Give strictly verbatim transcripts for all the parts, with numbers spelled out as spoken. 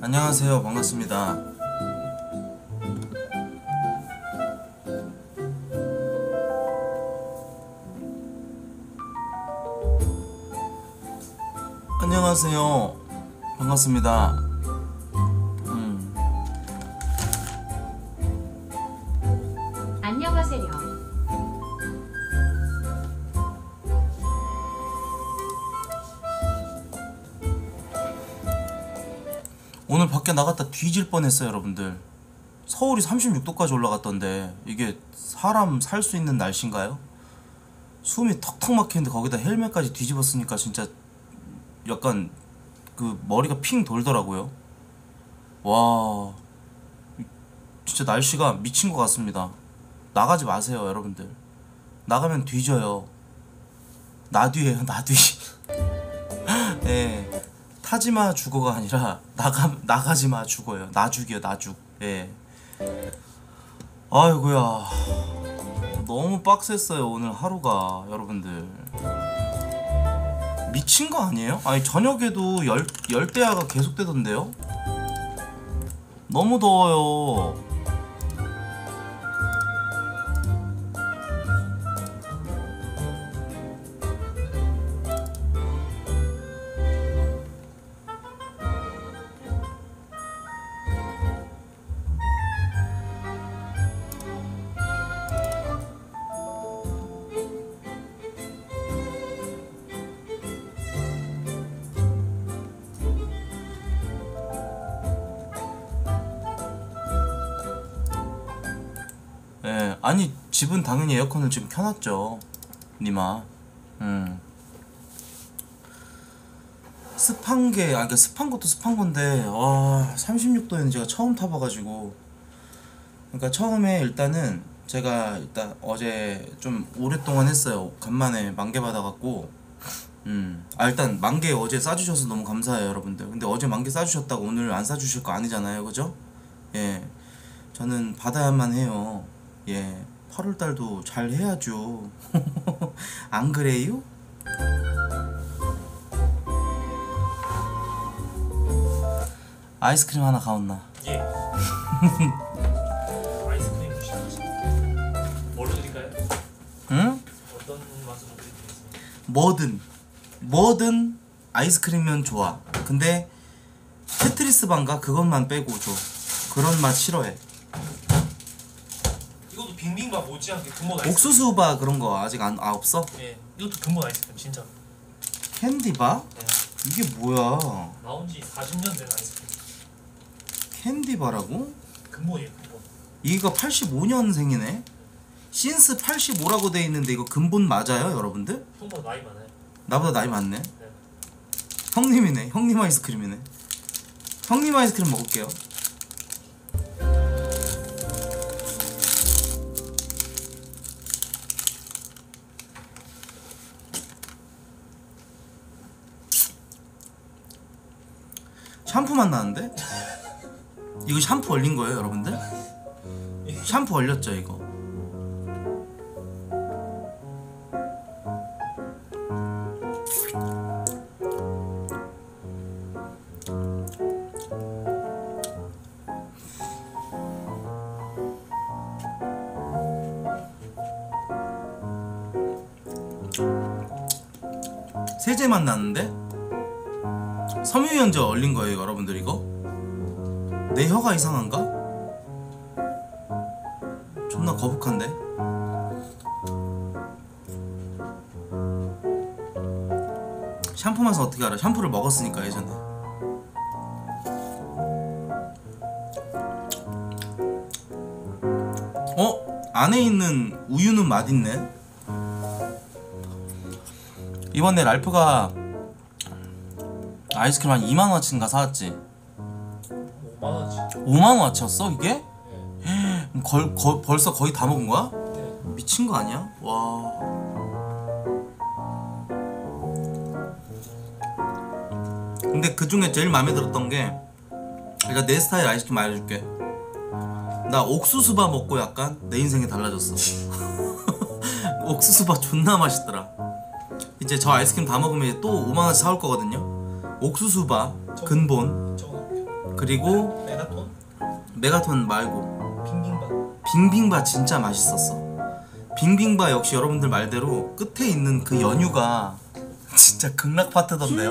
안녕하세요. 반갑습니다. 안녕하세요. 반갑습니다. 음. 안녕하세요. 오늘 밖에 나갔다 뒤질 뻔했어요, 여러분들. 서울이 삼십육 도까지 올라갔던데 이게 사람 살 수 있는 날씨인가요? 숨이 턱턱 막히는데 거기다 헬멧까지 뒤집었으니까 진짜 약간 그 머리가 핑 돌더라고요. 와, 진짜 날씨가 미친 것 같습니다. 나가지 마세요, 여러분들. 나가면 뒤져요. 나뒤에요, 나뒤. 예. 타지마 죽어가 아니라 나가 나가지마 죽어요. 나죽이요, 나죽. 예. 아이고야, 너무 빡셌어요 오늘 하루가. 여러분들 미친 거 아니에요? 아니 저녁에도 열 열대야가 계속되던데요? 너무 더워요. 예, 아니 집은 당연히 에어컨을 지금 켜놨죠, 니마. 음. 습한 게, 아, 그러니까 습한 것도 습한 건데, 와, 삼십육 도에는 제가 처음 타봐가지고. 그러니까 처음에 일단은 제가 일단 어제 좀 오랫동안 했어요. 간만에 만개 받아갖고. 음. 아, 일단 만개 어제 싸주셔서 너무 감사해요, 여러분들. 근데 어제 만개 싸주셨다고 오늘 안 싸주실 거 아니잖아요, 그죠? 예. 저는 받아야만 해요. 예, 팔월달도 잘 해야죠. 안 그래요? 아이스크림 하나 가온나. 예. 아이스크림 무시하시죠? 뭘로 드릴까요? 응? 어떤 맛으로 드리겠습니까? 뭐든 뭐든 아이스크림이면 좋아. 근데 테트리스 반가 그것만 빼고 줘. 그런 맛 싫어해. 이것도 빙빙밥 못지않게 근본 아이스크림. 옥수수바 그런 거 아직 안, 아 없어? 예, 이것도 근본 아이스크림 진짜. 캔디바? 예. 이게 뭐야? 나온 지 사십 년 된 아이스크림. 캔디바라고? 근본이에요, 근본. 이거 팔십오 년생이네? 신스 팔십오라고 돼 있는데 이거 근본 맞아요, 여러분들? 형보다 나이 많아요. 나보다 나이 많네. 네. 형님이네. 형님 아이스크림이네. 형님 아이스크림 먹을게요. 샴푸 맛 나는데? 이거 샴푸 얼린 거예요, 여러분들? 샴푸 얼렸죠, 이거? 세제 맛 나는데? 섬유유연제 얼린 거예요, 여러분들. 이거? 내 혀가 이상한가? 존나 거북한데? 샴푸 맛은 어떻게 알아? 샴푸를 먹었으니까 예전에. 어? 안에 있는 우유는 맛있네. 이번에 랄프가 아이스크림 한 이만 원어치인가 사왔지? 오만 원치. 오만 원어치였어 이게? 네. 걸, 거, 벌써 거의 다 먹은 거야? 네. 미친 거 아니야? 와. 근데 그 중에 제일 마음에 들었던 게, 그러니까 내 스타일 아이스크림 알려줄게. 나 옥수수바 먹고 약간 내 인생이 달라졌어. 옥수수바 존나 맛있더라. 이제 저 아이스크림 다 먹으면 또 오만 원씩 사올 거거든요. 옥수수바 근본. 적어놓을게요. 그리고 메가톤? 메가톤 말고 빙빙밥. 빙빙바 진짜 맛있었어. 빙빙바 역시 여러분들 말대로 끝에 있는 그 연유가 진짜 극락 파트던데요.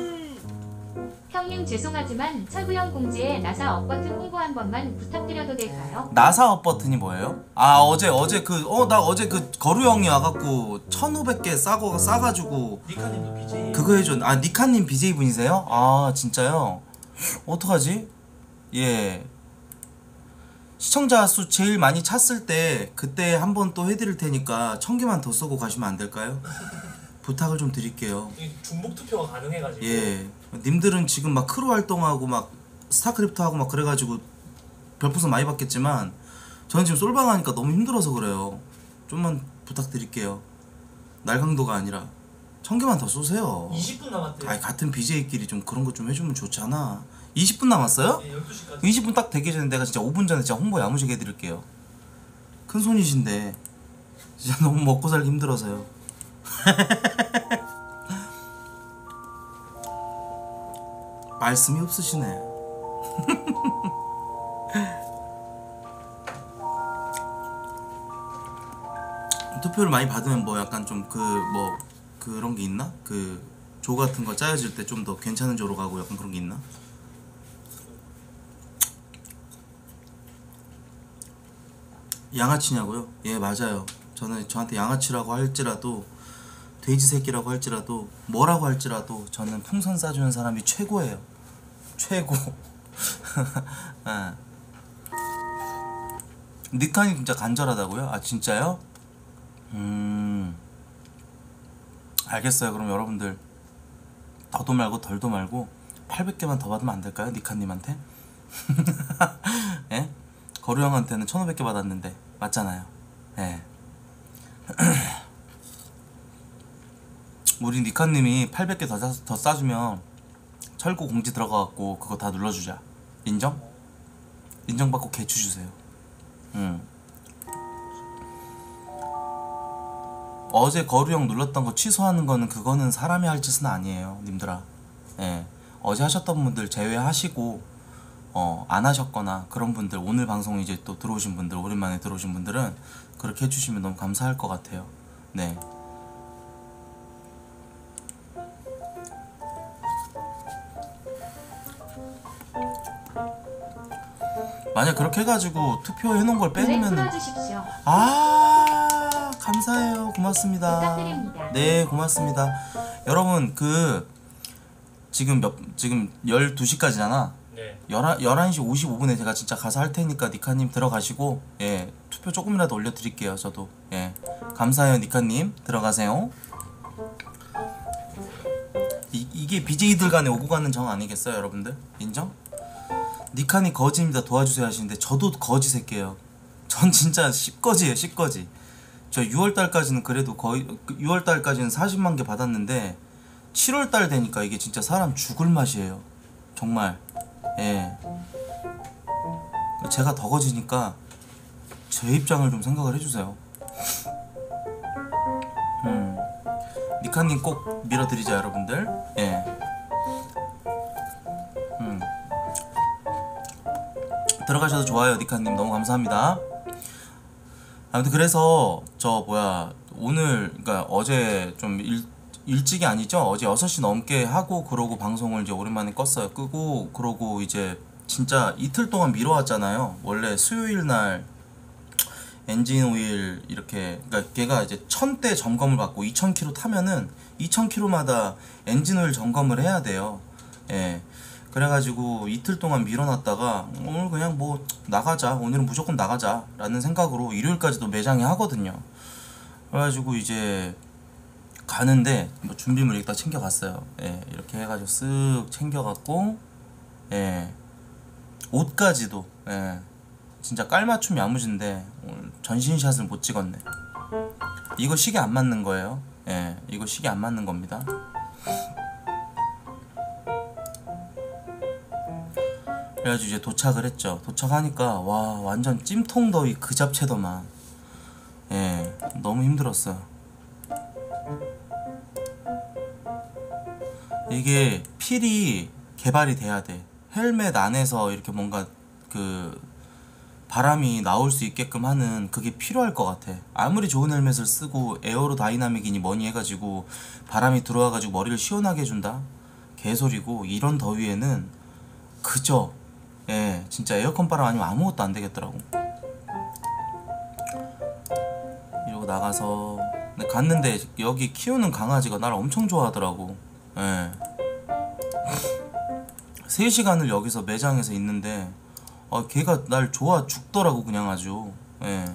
형님 죄송하지만 철구형 공지에 나사 업버튼 홍보 한 번만 부탁드려도 될까요? 나사 업 버튼이 뭐예요? 아 어제 어제 그 어 나 어제 그 거루 형이 와갖고 천오백 개 싸고 싸가지고 니카님도 비제이. 그거 해줘. 아 니카님 비제이 분이세요? 아 진짜요? 어떡하지? 예. 시청자 수 제일 많이 찼을 때 그때 한번 또 해드릴 테니까 천 개만 더 쏘고 가시면 안 될까요? 부탁을 좀 드릴게요. 중복 투표가 가능해가지고. 예. 님들은 지금 막 크루 활동하고 막 스타크래프트 하고 막 그래가지고 별풍선 많이 받겠지만 저는 지금 솔방 하니까 너무 힘들어서 그래요. 좀만 부탁드릴게요. 날강도가 아니라 천 개만 더 쏘세요. 이십 분 남았대요. 아니 같은 비제이끼리 좀 그런 거 좀 해주면 좋잖아. 이십 분 남았어요? 네, 열두 시까지. 이십 분 딱 되기 전에 내가 진짜 오 분 전에 진짜 홍보 야무지게 해드릴게요. 큰 손이신데 진짜 너무 먹고 살기 힘들어서요. 말씀이 없으시네. 투표를 많이 받으면 뭐 약간 좀 그 뭐 그런 게 있나? 그 조 같은 거 짜여질 때 좀 더 괜찮은 조로 가고 약간 그런 게 있나? 양아치냐고요? 예 맞아요. 저는 저한테 양아치라고 할지라도 돼지 새끼라고 할지라도 뭐라고 할지라도 저는 풍선 싸주는 사람이 최고예요. 최고. 아. 니칸이 진짜 간절하다고요? 아 진짜요? 음 알겠어요. 그럼 여러분들 더도 말고 덜도 말고 팔백 개만 더 받으면 안 될까요? 니칸님한테? 예? 거루 형한테는 천오백 개 받았는데 맞잖아요. 예. 우리 니카님이 팔백 개 더 더 싸주면 철구 공지 들어가갖고 그거 다 눌러주자. 인정? 인정받고 개추 주세요. 응. 어제 거루 형 눌렀던 거 취소하는 거는 그거는 사람이 할 짓은 아니에요, 님들아. 예. 어제 하셨던 분들 제외하시고 어, 안 하셨거나 그런 분들 오늘 방송 이제 또 들어오신 분들 오랜만에 들어오신 분들은 그렇게 해주시면 너무 감사할 것 같아요. 네. 만약 그렇게 해가지고 투표해놓은 걸 노래 빼놓으면 틀어주십시오. 아 감사해요. 고맙습니다. 부탁드립니다. 네 고맙습니다. 여러분 그 지금 몇 지금 열두 시까지잖아. 네. 열한 시 오십오 분에 제가 진짜 가서 할 테니까 니카님 들어가시고 예 투표 조금이라도 올려드릴게요. 저도 예 감사해요. 니카님 들어가세요. 이, 이게 비제이들 간에 오고 가는 정 아니겠어요 여러분들? 인정? 니칸이 거지입니다 도와주세요 하시는데 저도 거지 새끼예요. 전 진짜 씹거지예요 씹거지. 저 유월달까지는 그래도 거의 유월달까지는 사십만 개 받았는데 칠월달 되니까 이게 진짜 사람 죽을 맛이에요 정말. 예. 제가 더 거지니까 제 입장을 좀 생각을 해주세요. 음. 니카님 꼭 밀어드리자 여러분들. 예. 음. 들어가셔도 좋아요 니카님 너무 감사합니다. 아무튼 그래서 저 뭐야 오늘 그니까 어제 좀 일, 일찍이 아니죠? 어제 여섯 시 넘게 하고 그러고 방송을 이제 오랜만에 껐어요. 끄고 그러고 이제 진짜 이틀 동안 미뤄왔잖아요. 원래 수요일 날 엔진 오일 이렇게 그러니까 걔가 이제 천 대 점검을 받고 이천 킬로미터 타면은 이천 킬로미터마다 엔진 오일 점검을 해야 돼요. 예. 그래가지고 이틀 동안 밀어놨다가 오늘 그냥 뭐 나가자 오늘은 무조건 나가자 라는 생각으로 일요일까지도 매장에 하거든요. 그래가지고 이제 가는데 뭐 준비물 일단 챙겨갔어요. 예, 이렇게 해가지고 쓱 챙겨갔고 예, 옷까지도 예, 진짜 깔맞춤 야무진데 오늘 전신샷을 못 찍었네. 이거 시계 안 맞는 거예요. 예, 이거 시계 안 맞는 겁니다. 그래가지고 이제 도착을 했죠. 도착하니까 와 완전 찜통더위 그 잡채더만. 예, 너무 힘들었어요. 이게 필이 개발이 돼야 돼. 헬멧 안에서 이렇게 뭔가 그 바람이 나올 수 있게끔 하는 그게 필요할 것 같아. 아무리 좋은 헬멧을 쓰고 에어로 다이나믹이니 뭐니 해가지고 바람이 들어와가지고 머리를 시원하게 해준다? 개소리고, 이런 더위에는 그저 예 진짜 에어컨 바람 아니면 아무것도 안 되겠더라고. 이러고 나가서 근데 갔는데 여기 키우는 강아지가 날 엄청 좋아하더라고. 예. 세 시간을 여기서 매장에서 있는데 아, 걔가 날 좋아 죽더라고 그냥 아주. 예.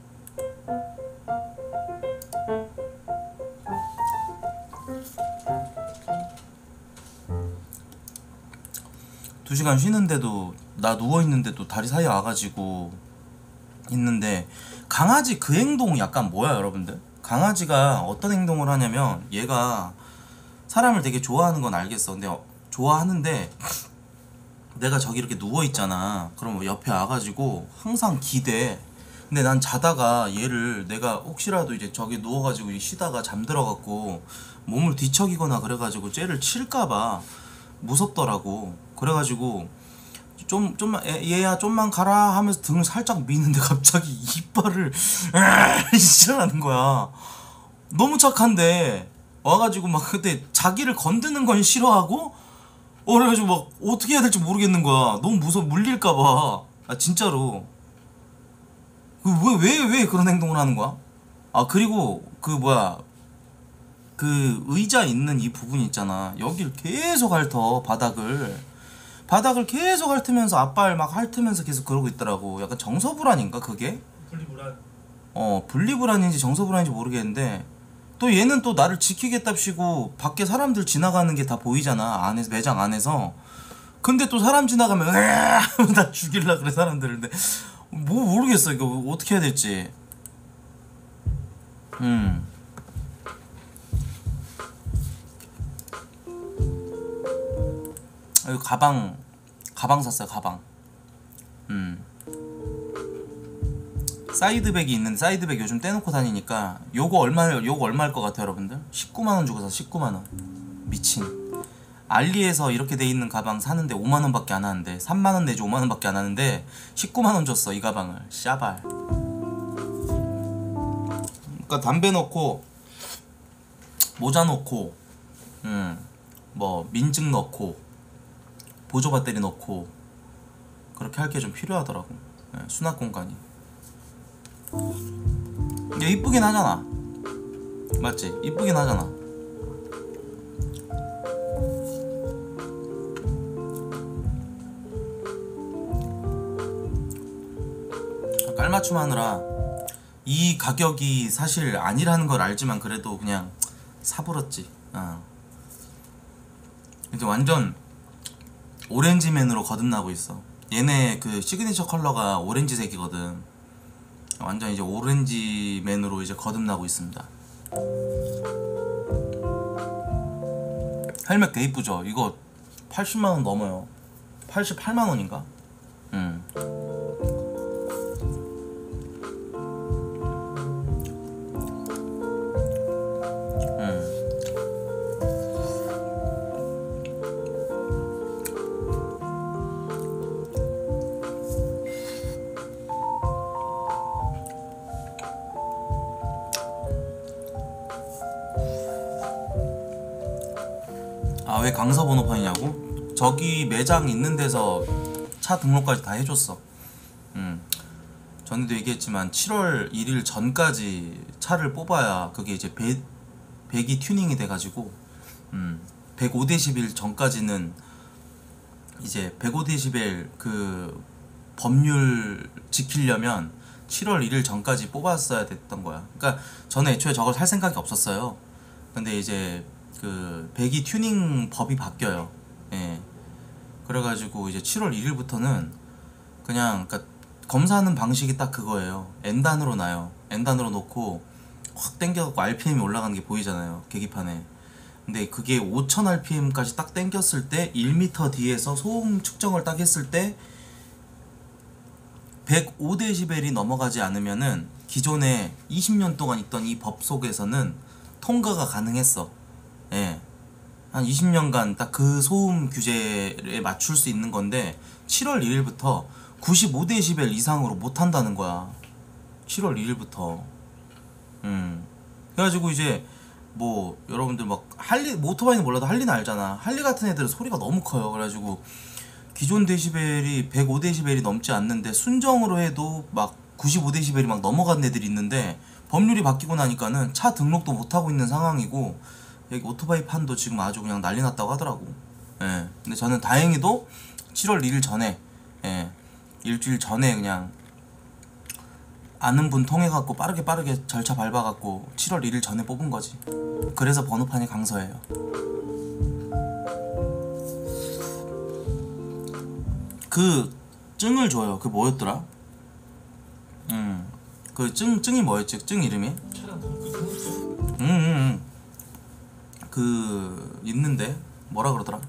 두 시간 쉬는데도 나 누워있는데도 다리 사이에 와가지고 있는데, 강아지 그 행동 약간 뭐야 여러분들? 강아지가 어떤 행동을 하냐면, 얘가 사람을 되게 좋아하는 건 알겠어. 근데 어, 좋아하는데 내가 저기 이렇게 누워있잖아. 그럼 옆에 와가지고 항상 기대. 근데 난 자다가 얘를 내가 혹시라도 이제 저기 누워가지고 쉬다가 잠들어갖고 몸을 뒤척이거나 그래가지고 쟤를 칠까봐 무섭더라고. 그래가지고 좀 좀만 애- 얘야 좀만 가라 하면서 등을 살짝 미는데 갑자기 이빨을 시전하는 거야. 너무 착한데 와가지고 막 그때 자기를 건드는 건 싫어하고 어 그래가지고 막 어떻게 해야 될지 모르겠는 거야. 너무 무서워. 물릴까봐. 아 진짜로. 왜 왜 왜 그런 행동을 하는 거야? 아 그리고 그 뭐야 그 의자 있는 이 부분 있잖아. 여기를 계속 핥어. 바닥을 바닥을 계속 핥으면서 앞발 막 핥으면서 계속 그러고 있더라고. 약간 정서불안인가 그게? 분리불안. 어 분리불안인지 정서불안인지 모르겠는데, 또 얘는 또 나를 지키겠답시고 밖에 사람들 지나가는 게 다 보이잖아. 안에서 매장 안에서. 근데 또 사람 지나가면 으아 하면 나 죽일라 그래 사람들을. 근데 뭐 모르겠어 이거 어떻게 해야 될지. 음 여기 가방 가방 샀어요. 가방. 음 사이드백이 있는데, 사이드백 요즘 떼놓고 다니니까 요거 얼마 요거 얼마일 것 같아요 여러분들? 십구만 원 주고 사. 십구만 원. 미친. 알리에서 이렇게 돼 있는 가방 사는데 오만 원밖에 안 하는데, 삼만 원 내지 오만 원밖에 안 하는데 십구만 원 줬어 이 가방을. 샤발. 그러니까 담배 넣고 모자 넣고 음뭐 민증 넣고 보조 배터리 넣고 그렇게 할 게 좀 필요하더라고. 예, 수납 공간이. 얘 이쁘긴 하잖아. 맞지? 이쁘긴 하잖아. 깔맞춤 하느라 이 가격이 사실 아니라는 걸 알지만 그래도 그냥 사버렸지. 어. 이제 완전 오렌지맨으로 거듭나고 있어. 얘네 그 시그니처 컬러가 오렌지색이거든. 완전 이제 오렌지맨으로 이제 거듭나고 있습니다. 헬멧 개 이쁘죠? 이거 팔십만 원 넘어요. 팔십팔만 원인가? 음. 아 왜 강서 번호판이냐고? 저기 매장 있는 데서 차 등록까지 다 해줬어. 음. 전에도 얘기했지만 칠월 일일 전까지 차를 뽑아야 그게 이제 배, 배기 튜닝이 돼가지고 음. 백오 데시벨 전까지는 이제 백오 데시벨 그 법률 지키려면 칠월 일일 전까지 뽑았어야 됐던 거야. 그러니까 저는 애초에 저걸 살 생각이 없었어요. 근데 이제 그 배기 튜닝 법이 바뀌어요. 예. 그래가지고 이제 칠월 일일부터는 그냥 그러니까 검사하는 방식이 딱 그거예요. N단으로 나요. N단으로 놓고 확 당겨갖고 알피엠이 올라가는 게 보이잖아요, 계기판에. 근데 그게 오천 알피엠까지 딱 당겼을 때 일 미터 뒤에서 소음 측정을 딱 했을 때 백오 데시벨이 넘어가지 않으면은 기존에 이십 년 동안 있던 이 법 속에서는 통과가 가능했어. 예. 한 이십 년간 딱 그 소음 규제에 맞출 수 있는 건데 칠월 일일부터 구십오 데시벨 이상으로 못 한다는 거야. 칠월 일일부터. 음. 그래가지고 이제 뭐 여러분들 막 할리 뭐 오토바이는 몰라도 할리는 알잖아. 할리 같은 애들은 소리가 너무 커요. 그래가지고 기존 데시벨이 백오 데시벨이 넘지 않는데 순정으로 해도 막 구십오 데시벨이 막 넘어간 애들이 있는데 법률이 바뀌고 나니까는 차 등록도 못 하고 있는 상황이고 여기 오토바이 판도 지금 아주 그냥 난리 났다고 하더라고. 예. 근데 저는 다행히도 칠월 일일 전에, 예, 일주일 전에 그냥 아는 분 통해 갖고 빠르게 빠르게 절차 밟아 갖고 칠월 일일 전에 뽑은 거지. 그래서 번호판이 강서예요. 그 증을 줘요. 그 뭐였더라? 음. 그 증 증이 뭐였지? 증 이름이? 차량 등급 등급증? 음, 음, 음. 그 있는데 뭐라 그러더라?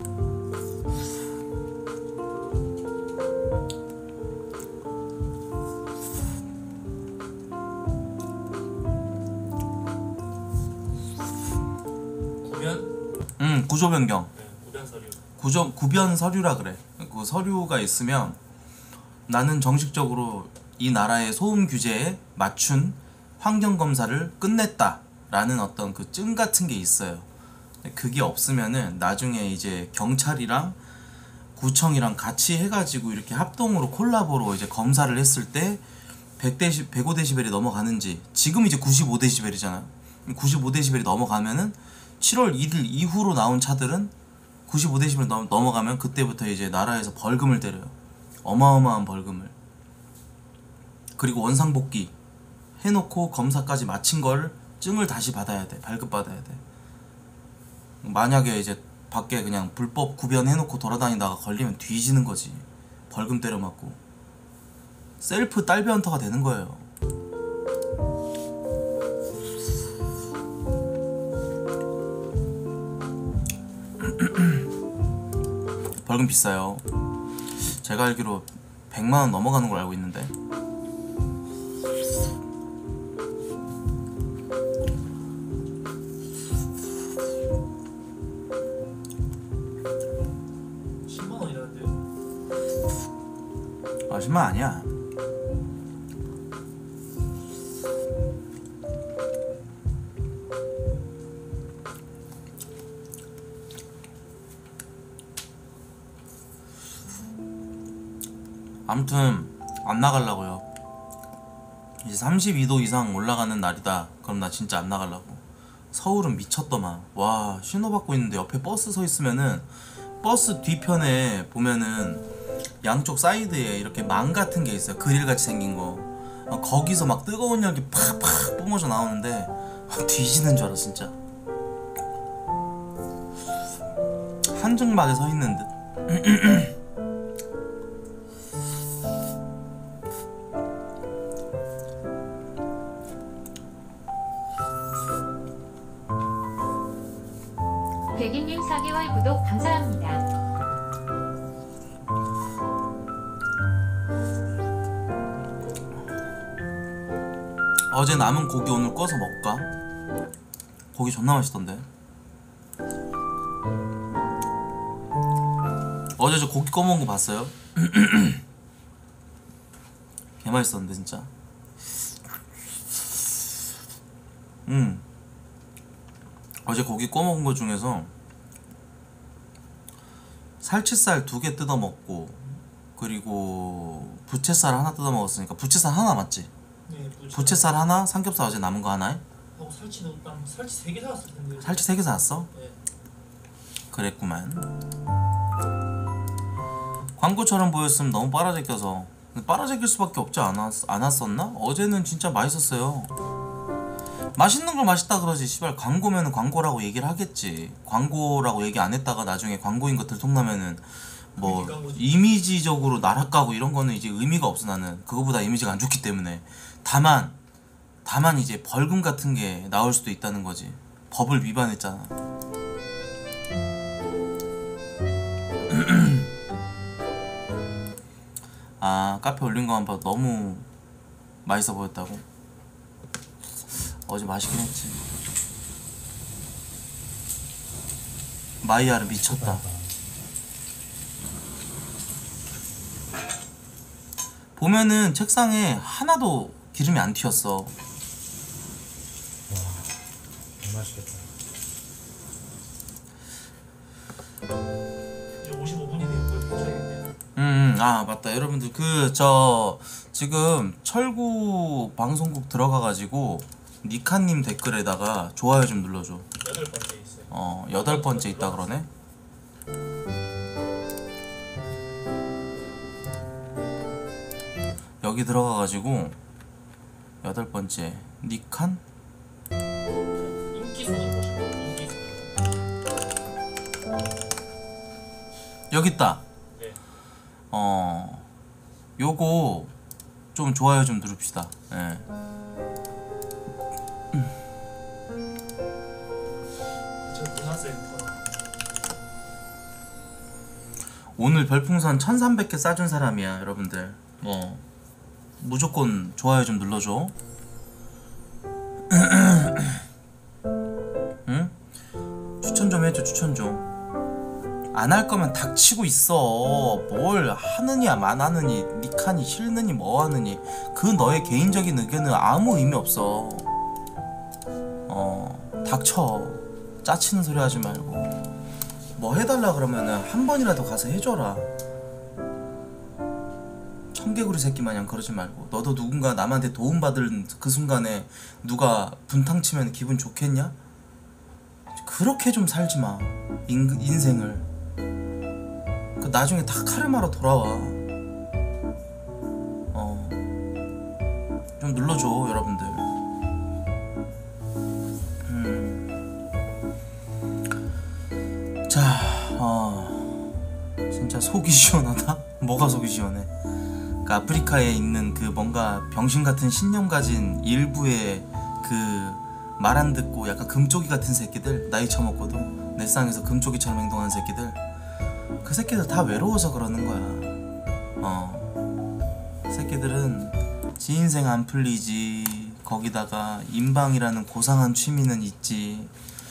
구변? 음, 구조 변경. 네, 구변 서류. 구조 구변 서류라 그래. 그 서류가 있으면 나는 정식적으로 이 나라의 소음 규제에 맞춘 환경 검사를 끝냈다라는 어떤 그 증 같은 게 있어요. 그게 없으면은 나중에 이제 경찰이랑 구청이랑 같이 해가지고 이렇게 합동으로 콜라보로 이제 검사를 했을 때 백 데시, 백오 데시벨이 넘어가는지, 지금 이제 구십오 데시벨이잖아요. 구십오 데시벨이 넘어가면은 칠월 일일 이후로 나온 차들은 구십오 데시벨 넘, 넘어가면 그때부터 이제 나라에서 벌금을 때려요. 어마어마한 벌금을. 그리고 원상복귀 해놓고 검사까지 마친 걸 증을 다시 받아야 돼. 발급받아야 돼. 만약에 이제 밖에 그냥 불법 구변해놓고 돌아다니다가 걸리면 뒤지는 거지. 벌금 때려 맞고 셀프 딸비 헌터가 되는 거예요. 벌금 비싸요. 제가 알기로 백만 원 넘어가는 걸 알고 있는데. 십만 원이라는데요? 아, 십만 아니야. 아무튼 안 나가려고요. 이제 삼십이 도 이상 올라가는 날이다. 그럼 나 진짜 안 나가려고. 서울은 미쳤더만. 와, 신호받고 있는데 옆에 버스 서 있으면은 버스 뒤편에 보면은 양쪽 사이드에 이렇게 망 같은 게 있어요. 그릴같이 생긴 거. 어, 거기서 막 뜨거운 열기 팍팍 뿜어져 나오는데 뒤지는 줄 알아 진짜. 한증막에 서 있는 듯. 백인님 사 개월 구독 감사합니다. 어제 남은 고기 오늘 꺼서 먹을까? 고기 존나 맛있던데. 어제 저 고기 꺼먹은 거 봤어요? 개 맛있었는데 진짜. 음. 어제 고기 꺼먹은 거 중에서 살치살 두 개 뜯어 먹고, 그리고 부채살 하나 뜯어 먹었으니까 부채살 하나 맞지? 네, 부채. 부채살 하나, 삼겹살 어제 남은 거 하나에? 하고 설치도 딱 설치 세 개 사왔을 텐데. 살치 세 개 사왔어? 네. 그랬구만. 광고처럼 보였으면 너무 빨아제껴서. 근데 빨아제낄 수밖에 없지 않았, 않았었나? 어제는 진짜 맛있었어요. 맛있는 걸 맛있다 그러지. 씨발 광고면은 광고라고 얘기를 하겠지. 광고라고 얘기 안 했다가 나중에 광고인 거 들통나면은 뭐 이미지적으로 나락가고 이런 거는 이제 의미가 없어. 나는 그거보다 이미지가 안 좋기 때문에. 다만 다만 이제 벌금 같은 게 나올 수도 있다는 거지. 법을 위반했잖아. 아, 카페 올린 거만 봐도 너무 맛있어 보였다고? 어제 맛있긴 했지. 마이야르 미쳤다. 보면은 책상에 하나도 기름이 안 튀었어. 와, 너무 맛있겠다. 이제 오십오 분이네요. 거의 도착했네요. 음, 아 맞다. 여러분들 그 저 지금 철구 방송국 들어가가지고 니카님 댓글에다가 좋아요 좀 눌러줘. 여덟 번째 있어요. 어 여덟 번째 있다 그러네. 여기 들어가가지고 여덟 번째 니칸 인기 순으로 보시고 인기 순으로. 여기 있다. 네. 어 요거 좀 좋아요 좀 누릅시다. 예. 저 문화센터. 오늘 별풍선 천삼백 개 싸준 사람이야 여러분들. 뭐 무조건 좋아요 좀 눌러줘. 응? 추천 좀 해줘. 추천 좀. 안 할 거면 닥치고 있어. 뭘 하느냐 만 하느니 니칸이 싫느니 뭐 하느니 그 너의 개인적인 의견은 아무 의미 없어. 어 닥쳐. 짜치는 소리 하지 말고 뭐 해달라 그러면은 한 번이라도 가서 해줘라. 청개구리 새끼 마냥 그러지 말고. 너도 누군가 남한테 도움받을 그 순간에 누가 분탕치면 기분 좋겠냐? 그렇게 좀 살지마 인생을. 그 나중에 다 카르마로 돌아와. 어 좀 눌러줘 여러분들. 음. 자, 어 진짜 속이 시원하다? 뭐가 속이 시원해? 그 아프리카에 있는 그 뭔가 병신 같은 신념 가진 일부의 그 말 안 듣고 약간 금쪽이 같은 새끼들, 나이 처먹고도 내 쌍에서 금쪽이처럼 행동하는 새끼들, 그 새끼들 다 외로워서 그러는 거야. 어 새끼들은 지 인생 안 풀리지. 거기다가 인방이라는 고상한 취미는 있지.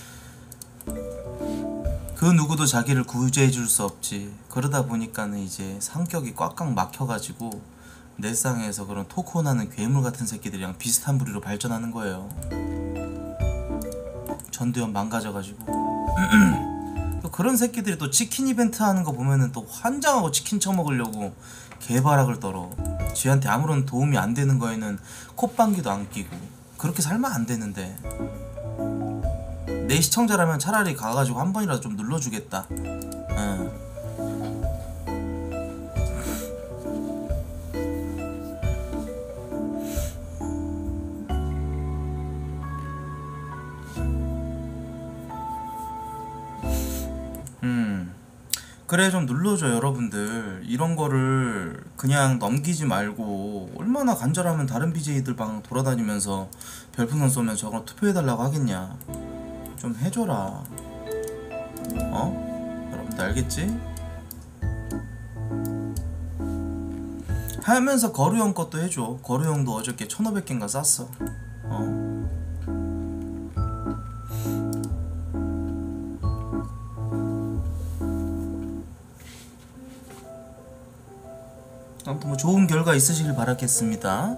그 누구도 자기를 구제해줄 수 없지. 그러다 보니까는 이제 성격이 꽉꽉 막혀가지고 내 쌍에서 그런 토크나는 괴물 같은 새끼들이랑 비슷한 부류로 발전하는 거예요. 전두엽 망가져가지고. 또 그런 새끼들이 또 치킨 이벤트 하는 거 보면은 또 환장하고 치킨 처먹으려고 개바락을 떨어. 쥐한테 아무런 도움이 안 되는 거에는 콧방귀도 안 끼고. 그렇게 살면 안 되는데. 내 시청자라면 차라리 가가지고 한 번이라도 좀 눌러주겠다. 응. 음. 그래 좀 눌러줘 여러분들. 이런 거를 그냥 넘기지 말고 얼마나 간절하면 다른 비제이들 방 돌아다니면서 별풍선 쏘면 저거 투표해달라고 하겠냐. 좀 해줘라. 어? 여러분들 알겠지? 하면서 거루형 것도 해줘. 거루형도 어저께 천오백 개인가 쌌어. 어? 아무튼 뭐 좋은 결과 있으시길 바라겠습니다.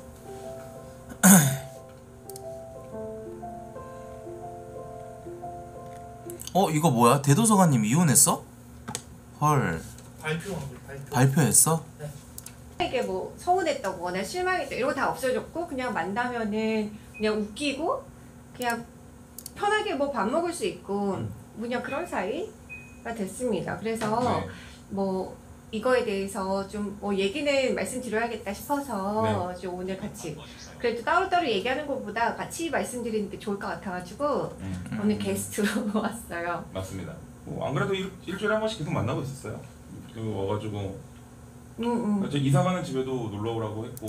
어 이거 뭐야? 대도서관님 이혼했어? 헐. 발표한 거 발표. 발표했어? 이게 뭐 서운했다거나 실망했다 이런 거 다 없어졌고 그냥 만나면은 그냥 웃기고 그냥 편하게 뭐 밥 먹을 수 있고 음. 그냥 그런 사이가 됐습니다. 그래서 네. 뭐 이거에 대해서 좀 뭐 얘기는 말씀드려야겠다 싶어서 네. 좀 오늘 같이 그래도 따로따로 얘기하는 것보다 같이 말씀드리는 게 좋을 것 같아가지고 음, 오늘 게스트로 왔어요. 맞습니다. 뭐, 안 그래도 일, 일주일에 한 번씩 계속 만나고 있었어요. 그 와가지고 음, 음. 저 이사 가는 집에도 놀러 오라고 했고.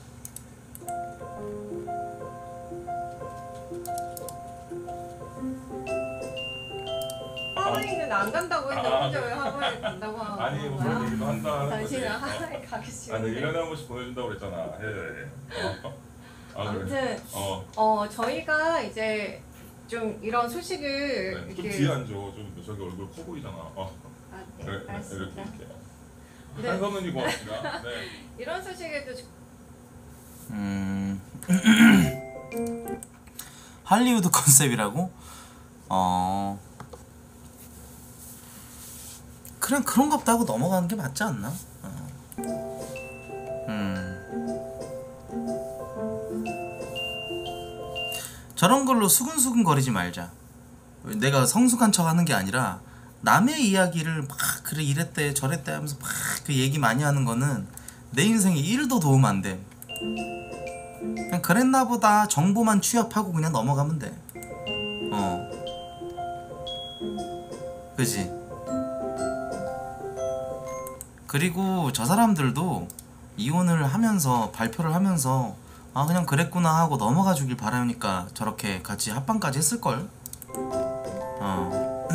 하와이는 안 간다고 했는데 아, 혼자 왜 하와이 간다고 하고 아니 뭐 그런 얘기도 한다. 당신은 하와이 가기 아, 네, 일 싫은데 년에 한 번씩 보내준다고 그랬잖아. 예, 예. 어. 아, 그래. 아무튼 어. 어 저희가 이제 좀 이런 소식을 네, 좀 이렇게 뒤에 앉아. 좀 저기 얼굴 커 보이잖아. 어. 아, 네, 네, 네, 이렇게 알겠습니다. 이렇게. 네. 한선은이 고맙습니다. 네. 이런 소식에도 음 할리우드 컨셉이라고? 어 그냥 그런갑다 하고 넘어가는 게 맞지 않나? 어. 음 저런 걸로 수근수근 거리지 말자. 내가 성숙한 척 하는 게 아니라 남의 이야기를 막 그래 이랬대 저랬대 하면서 막 그 얘기 많이 하는 거는 내 인생에 일도 도움 안 돼. 그냥 그랬나 보다 정보만 취합하고 그냥 넘어가면 돼. 어 그지? 그리고 저 사람들도 이혼을 하면서 발표를 하면서 아 그냥 그랬구나 하고 넘어가 주길 바라니까 저렇게 같이 합방까지 했을걸? 어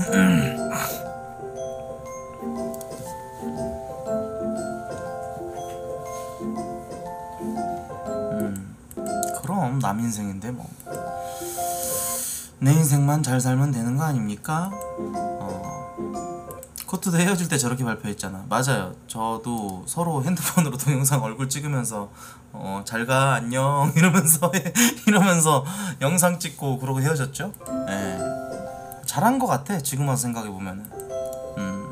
음, 그럼 남 인생인데 뭐 내 인생만 잘 살면 되는 거 아닙니까? 어 코트도 헤어질 때 저렇게 발표했잖아. 맞아요. 저도 서로 핸드폰으로 동영상 얼굴 찍으면서 어 잘가 안녕 이러면서 이러면서 영상 찍고 그러고 헤어졌죠. 예. 잘한 거 같아 지금 와서 생각해 보면은. 음.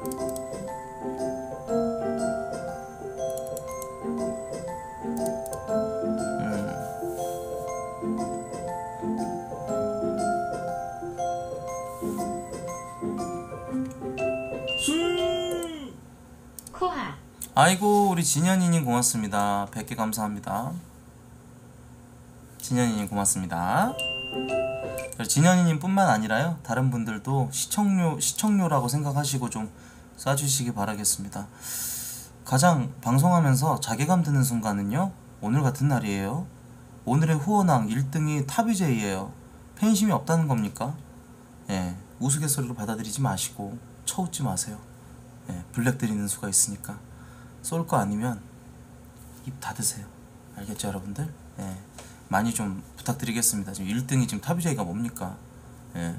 코하. 아이고 우리 진현이님 고맙습니다. 백 개 감사합니다. 진현이님 고맙습니다. 진현이님 뿐만 아니라요 다른 분들도 시청료, 시청료라고 생각하시고 좀 쏴주시기 바라겠습니다. 가장 방송하면서 자괴감 드는 순간은요 오늘 같은 날이에요. 오늘의 후원왕 일 등이 탑이제이예요. 팬심이 없다는 겁니까? 예, 우스갯소리로 받아들이지 마시고 쳐웃지 마세요. 예, 블랙 드리는 수가 있으니까 쏠 거 아니면 입 닫으세요. 알겠죠 여러분들? 예, 많이 좀 부탁드리겠습니다. 지금 일 등이 지금 탑이제이가 뭡니까? 예.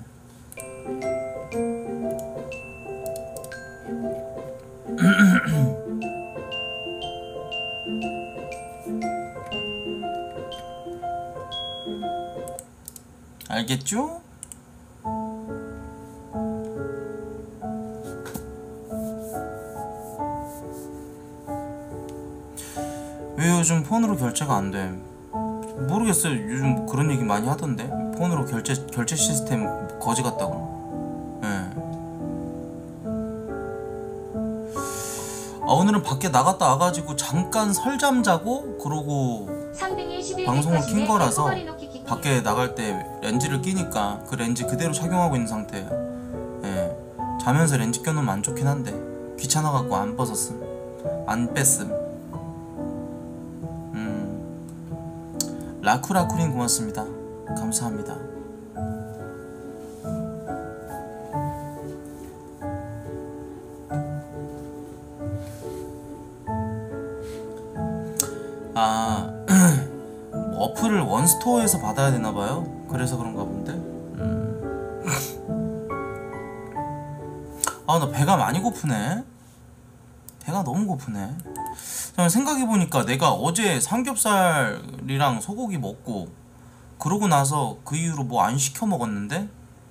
알겠죠? 왜 요즘 폰으로 결제가 안 돼? 모르겠어요. 요즘 뭐 그런 얘기 많이 하던데 폰으로 결제 결제 시스템 거지 같다고. 예. 아 오늘은 밖에 나갔다 와가지고 잠깐 설잠 자고 그러고 삼 등이 십일 방송을 컷인데 킨 거라서 꼬리 놓기 키키. 밖에 나갈 때 렌즈를 끼니까 그 렌즈 그대로 착용하고 있는 상태예요. 예. 자면서 렌즈 껴놓으면 안 좋긴 한데 귀찮아갖고 안 벗었음, 안 뺐음. 음. 라쿠라쿠린 고맙습니다. 감사합니다. 아 어플을 원스토어에서 받아야 되나봐요. 그래서 그런가 본데. 음. 아 나 배가 많이 고프네. 배가 너무 고프네. 생각해보니까 내가 어제 삼겹살이랑 소고기 먹고 그러고 나서 그 이후로 뭐 안 시켜 먹었는데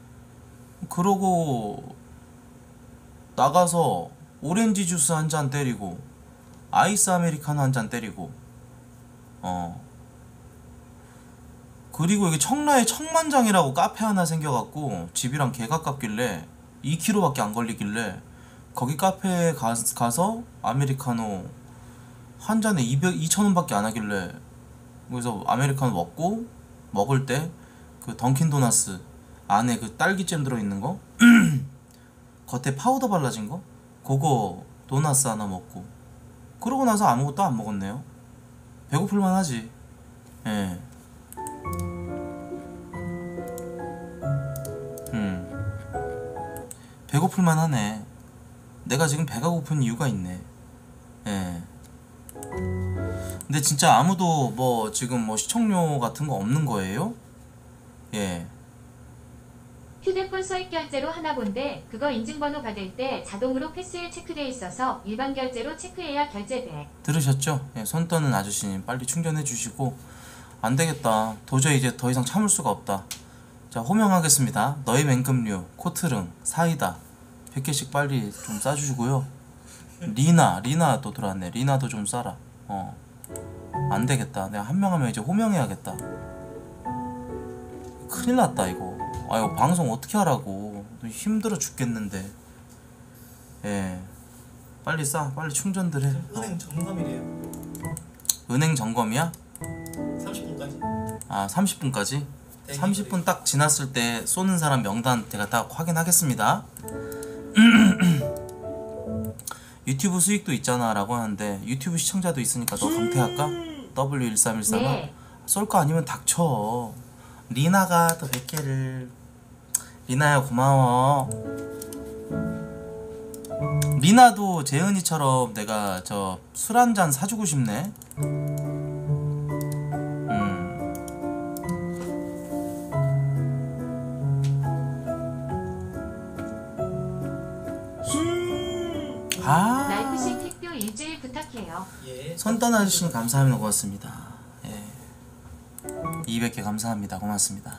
그러고 나가서 오렌지 주스 한 잔 때리고 아이스 아메리카노 한 잔 때리고 어 그리고 여기 청라에 청만장이라고 카페 하나 생겨갖고 집이랑 개 가깝길래 이 킬로미터밖에 안 걸리길래 거기 카페에 가, 가서 아메리카노 한 잔에 이천 원밖에 안 하길래 그래서 아메리카노 먹고 먹을 때 그 던킨 도나스 안에 그 딸기잼 들어있는 거 겉에 파우더 발라진 거 그거 도나스 하나 먹고 그러고 나서 아무것도 안 먹었네요. 배고플만 하지. 예. 음. 배고플만 하네. 내가 지금 배가 고픈 이유가 있네. 예. 근데 진짜 아무도 뭐 지금 뭐 시청료 같은 거 없는 거예요? 예. 휴대폰 소액 결제로 하나 본데 그거 인증번호 받을 때 자동으로 패스에 체크돼 있어서 일반 결제로 체크해야 결제돼. 들으셨죠? 예, 손 떠는 아저씨님 빨리 충전해 주시고 안 되겠다. 도저히 이제 더 이상 참을 수가 없다. 자, 호명하겠습니다. 너의 맹금류, 코트릉, 사이다 백 개씩 빨리 좀 싸주시고요. 리나, 리나 또 들어왔네. 리나도 좀 싸라. 어, 안 되겠다. 내가 한 명 하면 이제 호명해야겠다. 큰일 났다 이거. 아 이거 방송 어떻게 하라고. 힘들어 죽겠는데. 예, 빨리 싸. 빨리 충전들 해. 은행 점검이래요. 은행 점검이야? 삼십 분까지. 아 삼십 분까지? 삼십 분 딱 지났을 때 쏘는 사람 명단 제가 딱 확인하겠습니다. 유튜브 수익도 있잖아 라고 하는데 유튜브 시청자도 있으니까 너 강퇴할까? 더블유 일삼일삼 네. 쏠 거 아니면 닥쳐. 리나가 또 백 개를. 리나야 고마워. 리나도 재은이처럼 내가 저 술 한 잔 사주고 싶네. 아, 라이프식 택교 일주일 부탁해요. 예. 손떠나 아저씨님 감사합니다. 고맙습니다. 예. 이백 개 감사합니다. 고맙습니다.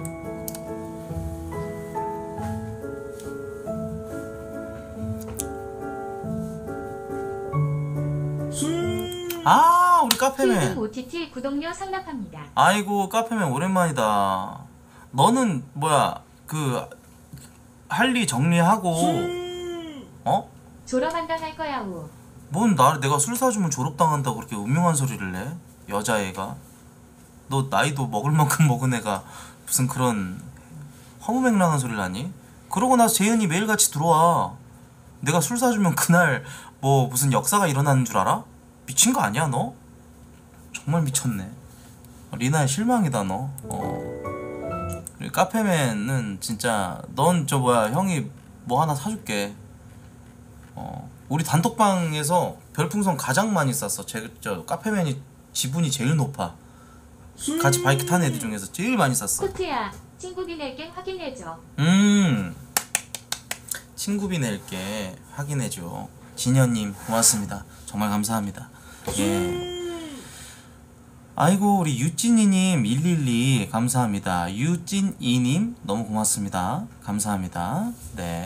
아, 우리 카페맨. 필름 오티티 구독료 상납합니다. 아이고, 카페맨 오랜만이다. 너는 뭐야? 그 할리 정리하고 어? 졸업한다 할 거야 우. 뭔 나를 내가 술 사주면 졸업당한다고 그렇게 음흉한 소리를 내? 여자애가. 너 나이도 먹을 만큼 먹은 애가 무슨 그런 허무맹랑한 소리를 하니? 그러고 나서 재은이 매일같이 들어와. 내가 술 사주면 그날 뭐 무슨 역사가 일어나는 줄 알아? 미친 거 아니야 너? 정말 미쳤네. 리나야 실망이다 너. 어. 그리고 카페맨은 진짜 넌 저 뭐야 형이 뭐 하나 사줄게. 어, 우리 단톡방에서 별풍선 가장 많이 쐈어. 제, 저 카페맨이 지분이 제일 높아. 같이 바이크 탄 애들 중에서 제일 많이 쐈어. 코트야, 친구비 낼게 확인해줘. 음, 친구비 낼게 확인해줘. 진현님 고맙습니다. 정말 감사합니다. 예. 아이고 우리 유찐이님 일일이 감사합니다. 유찐이님 너무 고맙습니다. 감사합니다. 네.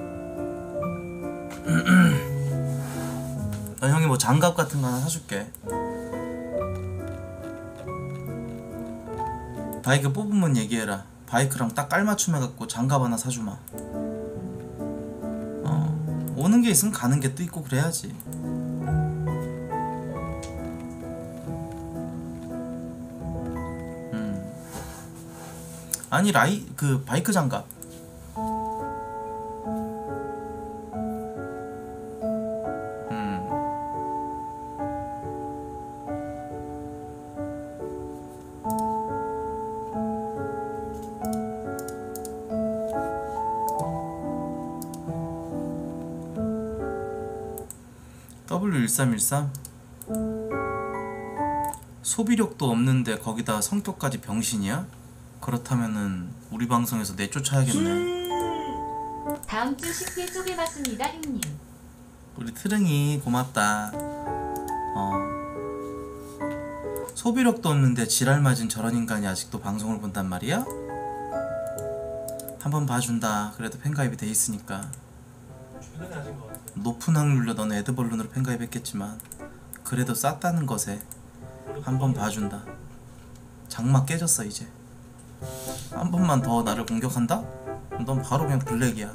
나 형이 뭐 장갑 같은 거 하나 사줄게. 바이크 뽑으면 얘기해라. 바이크랑 딱 깔맞춤 해갖고 장갑 하나 사주마. 어, 오는 게 있으면 가는 게 또 있고 그래야지. 음. 아니 라이 그 바이크 장갑. 더블유 일삼일삼 소비력도 없는데 거기다 성격까지 병신이야? 그렇다면은 우리 방송에서 내쫓아야겠네. 다음 주 쉽게 쪼개봤습니다 형님. 우리 트릉이 고맙다. 어. 소비력도 없는데 지랄 맞은 저런 인간이 아직도 방송을 본단 말이야? 한번 봐준다. 그래도 팬가입이 돼 있으니까. 최근에 하신 것 같아요. 높은 확률로 넌 에드벌룬으로 팬가입했겠지만 그래도 쌌다는 것에 한번 봐준다. 장막 깨졌어 이제. 한 번만 더 나를 공격한다? 넌 바로 그냥 블랙이야.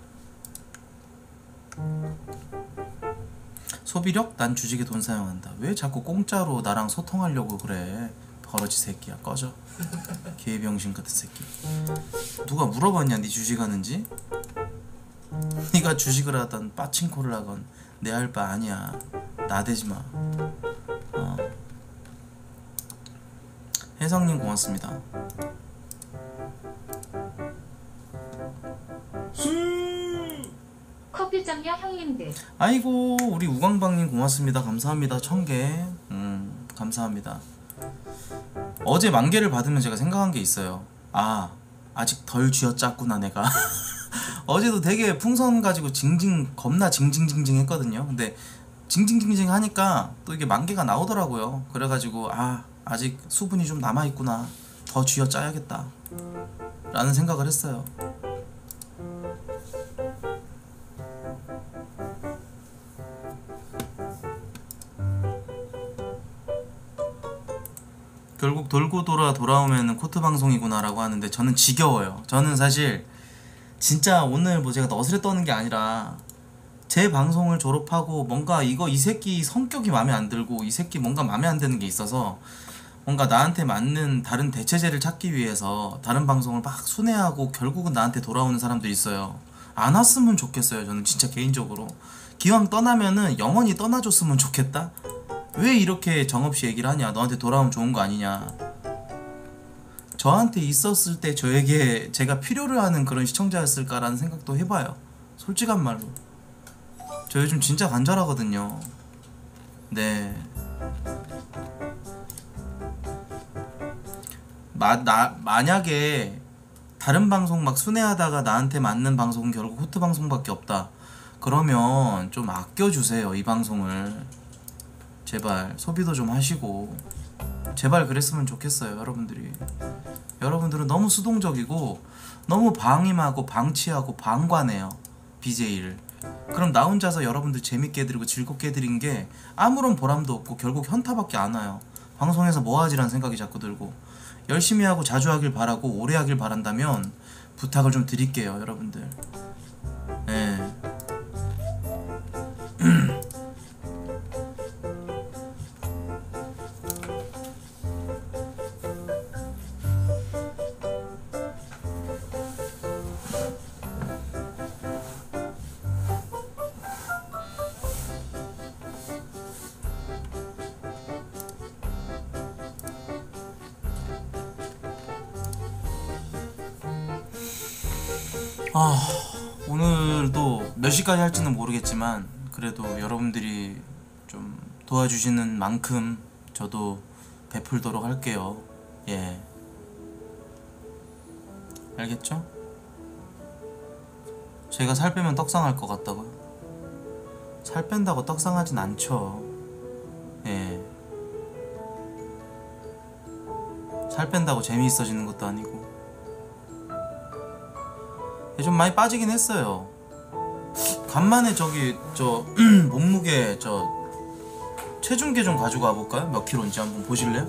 소비력? 난 주식에 돈 사용한다. 왜 자꾸 공짜로 나랑 소통하려고 그래? 버러지 새끼야. 꺼져. 개병신 같은 새끼. 누가 물어봤냐 네 주식 하는지? 네가 주식을 하던 빠칭코를 하건 내 할 바 아니야. 나대지마. 어. 혜성님 고맙습니다. 커피 점요 형님들. 아이고 우리 우광방님 고맙습니다. 감사합니다. 천개. 음 감사합니다. 어제 만개를 받으면 제가 생각한 게 있어요. 아 아직 덜 쥐어짰구나 내가. 어제도 되게 풍선 가지고 징징 겁나 징징징징 했거든요. 근데 징징징징 하니까 또 이게 만개가 나오더라고요. 그래가지고 아 아직 수분이 좀 남아있구나, 더 쥐어짜야겠다 라는 생각을 했어요. 결국 돌고 돌아 돌아오면 코트 방송이구나 라고 하는데 저는 지겨워요. 저는 사실 진짜 오늘 뭐 제가 너스레 떠는 게 아니라 제 방송을 졸업하고 뭔가 이거 이 새끼 성격이 마음에 안 들고 이 새끼 뭔가 마음에 안 드는 게 있어서 뭔가 나한테 맞는 다른 대체제를 찾기 위해서 다른 방송을 막 순회하고 결국은 나한테 돌아오는 사람들이 있어요. 안 왔으면 좋겠어요. 저는 진짜 개인적으로 기왕 떠나면은 영원히 떠나줬으면 좋겠다. 왜 이렇게 정없이 얘기를 하냐, 너한테 돌아오면 좋은 거 아니냐. 저한테 있었을 때 저에게 제가 필요로 하는 그런 시청자였을까라는 생각도 해봐요. 솔직한 말로 저 요즘 진짜 간절하거든요. 네. 마, 나, 만약에 다른 방송 막 순회하다가 나한테 맞는 방송은 결국 호트 방송밖에 없다, 그러면 좀 아껴주세요. 이 방송을 제발 소비도 좀 하시고 제발 그랬으면 좋겠어요. 여러분들이 여러분들은 너무 수동적이고 너무 방임하고 방치하고 방관해요 비제이를. 그럼 나 혼자서 여러분들 재밌게 해드리고 즐겁게 해드린 게 아무런 보람도 없고 결국 현타밖에 안 와요. 방송에서 뭐하지란 생각이 자꾸 들고. 열심히 하고 자주 하길 바라고 오래 하길 바란다면 부탁을 좀 드릴게요 여러분들. 네. 아, 오늘도 몇 시까지 할지는 모르겠지만 그래도 여러분들이 좀 도와주시는 만큼 저도 베풀도록 할게요. 예, 알겠죠? 제가 살 빼면 떡상할 것 같다고요? 살 뺀다고 떡상하진 않죠. 예, 살 뺀다고 재미있어지는 것도 아니고. 좀 많이 빠지긴 했어요. 간만에 저기 저 몸무게 저 체중계 좀 가지고 와볼까요? 몇 킬로인지 한번 보실래요?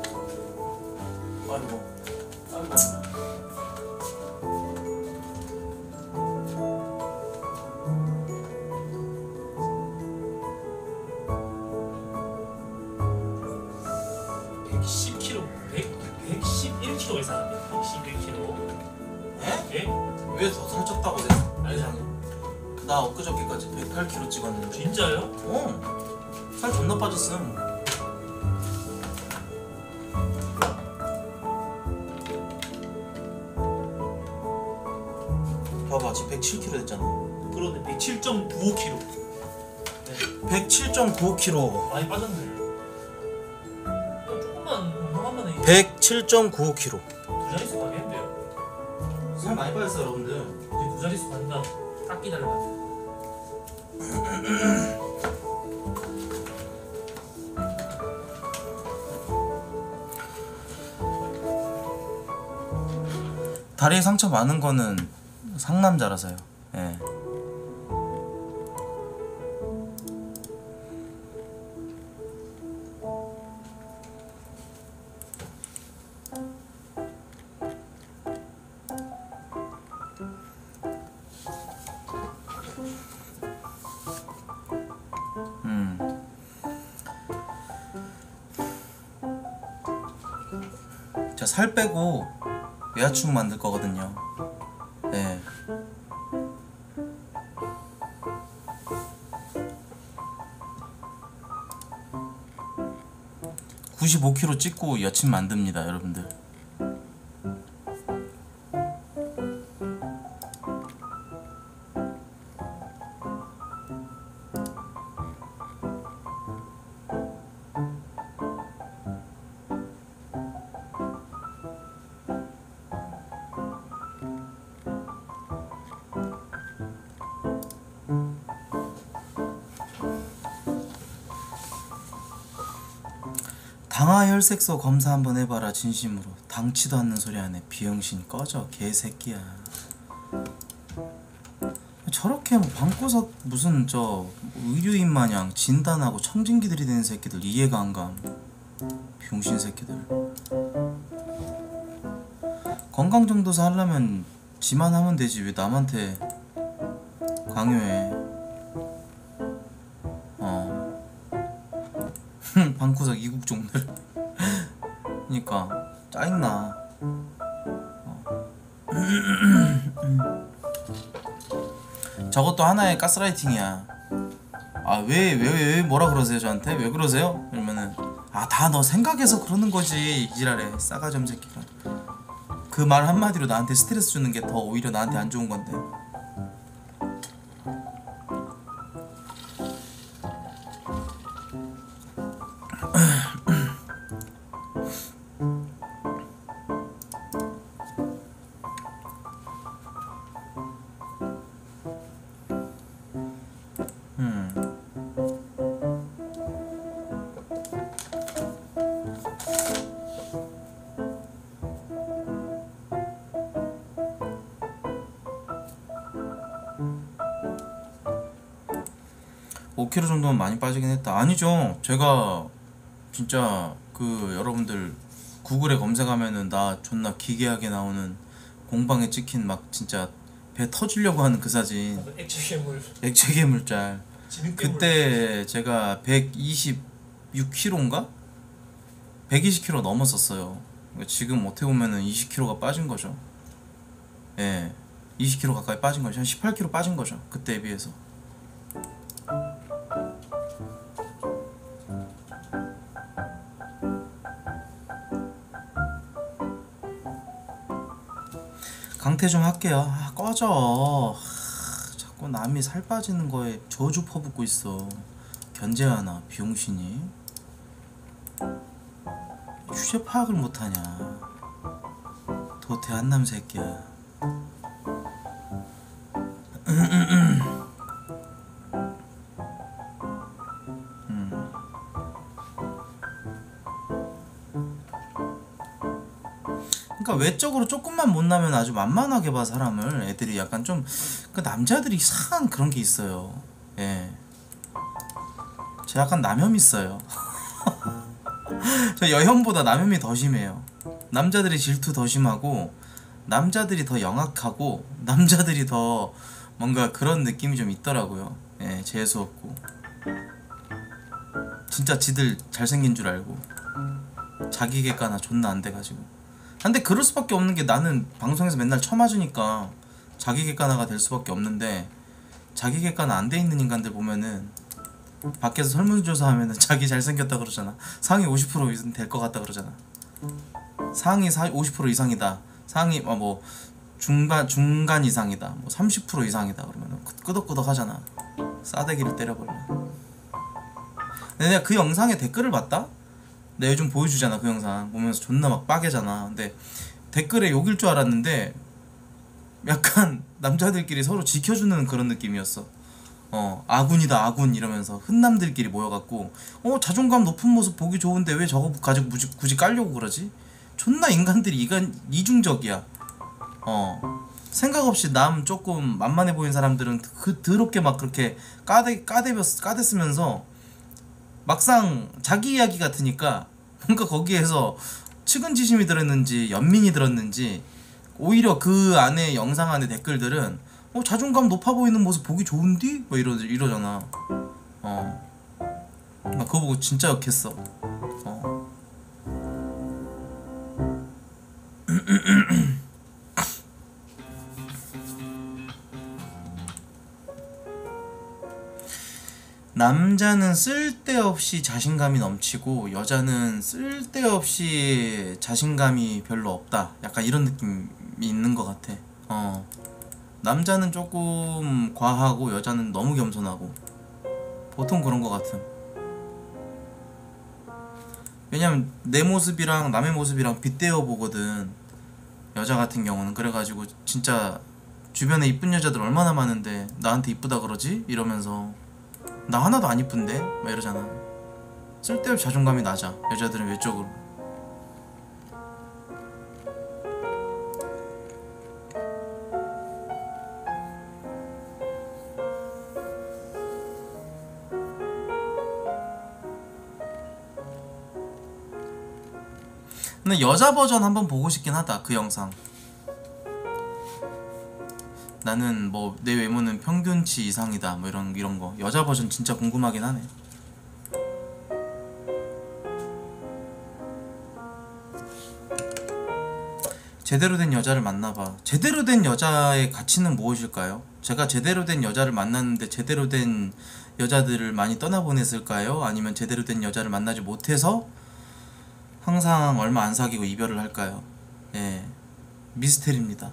아이고 아이고. 백십 킬로그램, 백, 백십일 킬로그램 이상입니다. 백십일 킬로그램. 에? 예? 왜 더 살쪘다고 내? 아니, 나 엊그저께까지 백팔 킬로그램 찍었는데. 진짜요? 어, 살 존나 빠졌음. 봐봐, 지금 백칠 킬로그램 됐잖아. 그러네. 백칠 점 구오 킬로그램. 백칠 점 구오 킬로그램. 많이 빠졌네. 어, 조금만 운동하면 이제 백칠 점 구오 킬로그램. 두 자릿수 가겠는데요. 살 많이 빠졌어 여러분들. 이제 두 자릿수 간다. 딱 기다려봐. 다리에 상처 많은 거는 상남자라서요. 예. 음. 저 살 빼고 외화축 만들 거거든요. 네. 구십오 킬로그램 찍고 여친 만듭니다, 여러분들. 당화혈색소 검사 한번 해봐라 진심으로. 당치도 않는 소리 하네. 비영신 꺼져 개새끼야. 저렇게 뭐 방구석 무슨 저 의료인 마냥 진단하고 청진기들이 되는 새끼들 이해가 안 감. 병신 새끼들. 건강정도사 하려면 지만 하면 되지 왜 남한테 강요해. 어 방구석 이국종들. 그니까 짜증나. 어. 저것도 하나의 가스라이팅이야. 아 왜 왜 왜 뭐라 그러세요 저한테? 왜 그러세요? 이러면은 아 다 너 생각해서 그러는 거지 이 지랄해 싸가지 없는 새끼가. 그 말 한마디로 나한테 스트레스 주는 게 더 오히려 나한테 안 좋은 건데. 오 킬로그램 정도면 많이 빠지긴 했다. 아니죠. 제가 진짜 그 여러분들 구글에 검색하면은 나 존나 기괴하게 나오는 공방에 찍힌 막 진짜 배 터지려고 하는 그 사진. 액체 괴물. 액체 괴물짤. 지능 괴물. 그때 제가 백이십육 킬로그램인가? 백이십 킬로그램 넘었었어요. 그러니까 지금 어떻게 보면은 이십 킬로그램가 빠진 거죠. 예. 이십 킬로그램 가까이 빠진 거죠. 한 십팔 킬로그램 빠진 거죠. 그때에 비해서. 강퇴 좀 할게요. 아 꺼져. 하, 자꾸 남이 살 빠지는 거에 저주 퍼붓고 있어. 견제하나 비용신이. 주제 파악을 못하냐 도태 한남 새끼야. 그러니까 외적으로 조금만 못나면 아주 만만하게 봐 사람을. 애들이 약간 좀 그 남자들이 이상한 그런 게 있어요. 예. 저 약간 남혐 있어요. 저 여혐보다 남혐이 더 심해요. 남자들이 질투 더 심하고 남자들이 더 영악하고 남자들이 더 뭔가 그런 느낌이 좀 있더라고요. 예, 재수없고 진짜 지들 잘생긴 줄 알고 자기 객관화 존나 안 돼가지고. 근데 그럴 수밖에 없는 게 나는 방송에서 맨날 쳐맞으니까 자기 객관화가 될 수밖에 없는데 자기 객관화 안 돼 있는 인간들 보면은 밖에서 설문조사하면은 자기 잘생겼다 그러잖아. 상위 오십 퍼센트 될 것 같다 그러잖아. 상위 오십 퍼센트 이상이다. 상위 어, 뭐 중간 중간 이상이다. 뭐 삼십 퍼센트 이상이다 그러면은 끄덕끄덕 하잖아. 싸대기를 때려버려. 근데 내가 그 영상에 댓글을 봤다? 내가 요즘 보여주잖아 그 영상. 보면서 존나 막 빠개잖아. 근데 댓글에 욕일 줄 알았는데 약간 남자들끼리 서로 지켜주는 그런 느낌이었어. 어 아군이다 아군 이러면서 흔남들끼리 모여갖고 어 자존감 높은 모습 보기 좋은데 왜 저거 가지고 굳이, 굳이 깔려고 그러지? 존나 인간들이 이간 이중적이야. 어 생각 없이 남 조금 만만해 보이는 사람들은 그 더럽게 막 그렇게 까대 까대며 까댔으면서 막상 자기 이야기 같으니까 뭔가 거기에서 측은지심이 들었는지 연민이 들었는지 오히려 그 안에 영상 안에 댓글들은 어 자존감 높아 보이는 모습 보기 좋은디? 뭐 이러, 이러잖아. 어 나 그거 보고 진짜 역했어. 어 남자는 쓸데없이 자신감이 넘치고 여자는 쓸데없이 자신감이 별로 없다. 약간 이런 느낌이 있는 것 같아. 어 남자는 조금 과하고 여자는 너무 겸손하고 보통 그런 것 같음. 왜냐면 내 모습이랑 남의 모습이랑 빗대어 보거든 여자 같은 경우는. 그래가지고 진짜 주변에 이쁜 여자들 얼마나 많은데 나한테 이쁘다 그러지? 이러면서 나 하나도 안 이쁜데? 막 이러잖아. 쓸데없이 자존감이 낮아. 여자들은 외적으로. 근데 여자 버전 한번 보고 싶긴 하다. 그 영상. 나는 뭐 내 외모는 평균치 이상이다 뭐 이런 이런 거 여자 버전 진짜 궁금하긴 하네. 제대로 된 여자를 만나봐. 제대로 된 여자의 가치는 무엇일까요? 제가 제대로 된 여자를 만났는데 제대로 된 여자들을 많이 떠나보냈을까요? 아니면 제대로 된 여자를 만나지 못해서 항상 얼마 안 사귀고 이별을 할까요? 예, 미스테리입니다.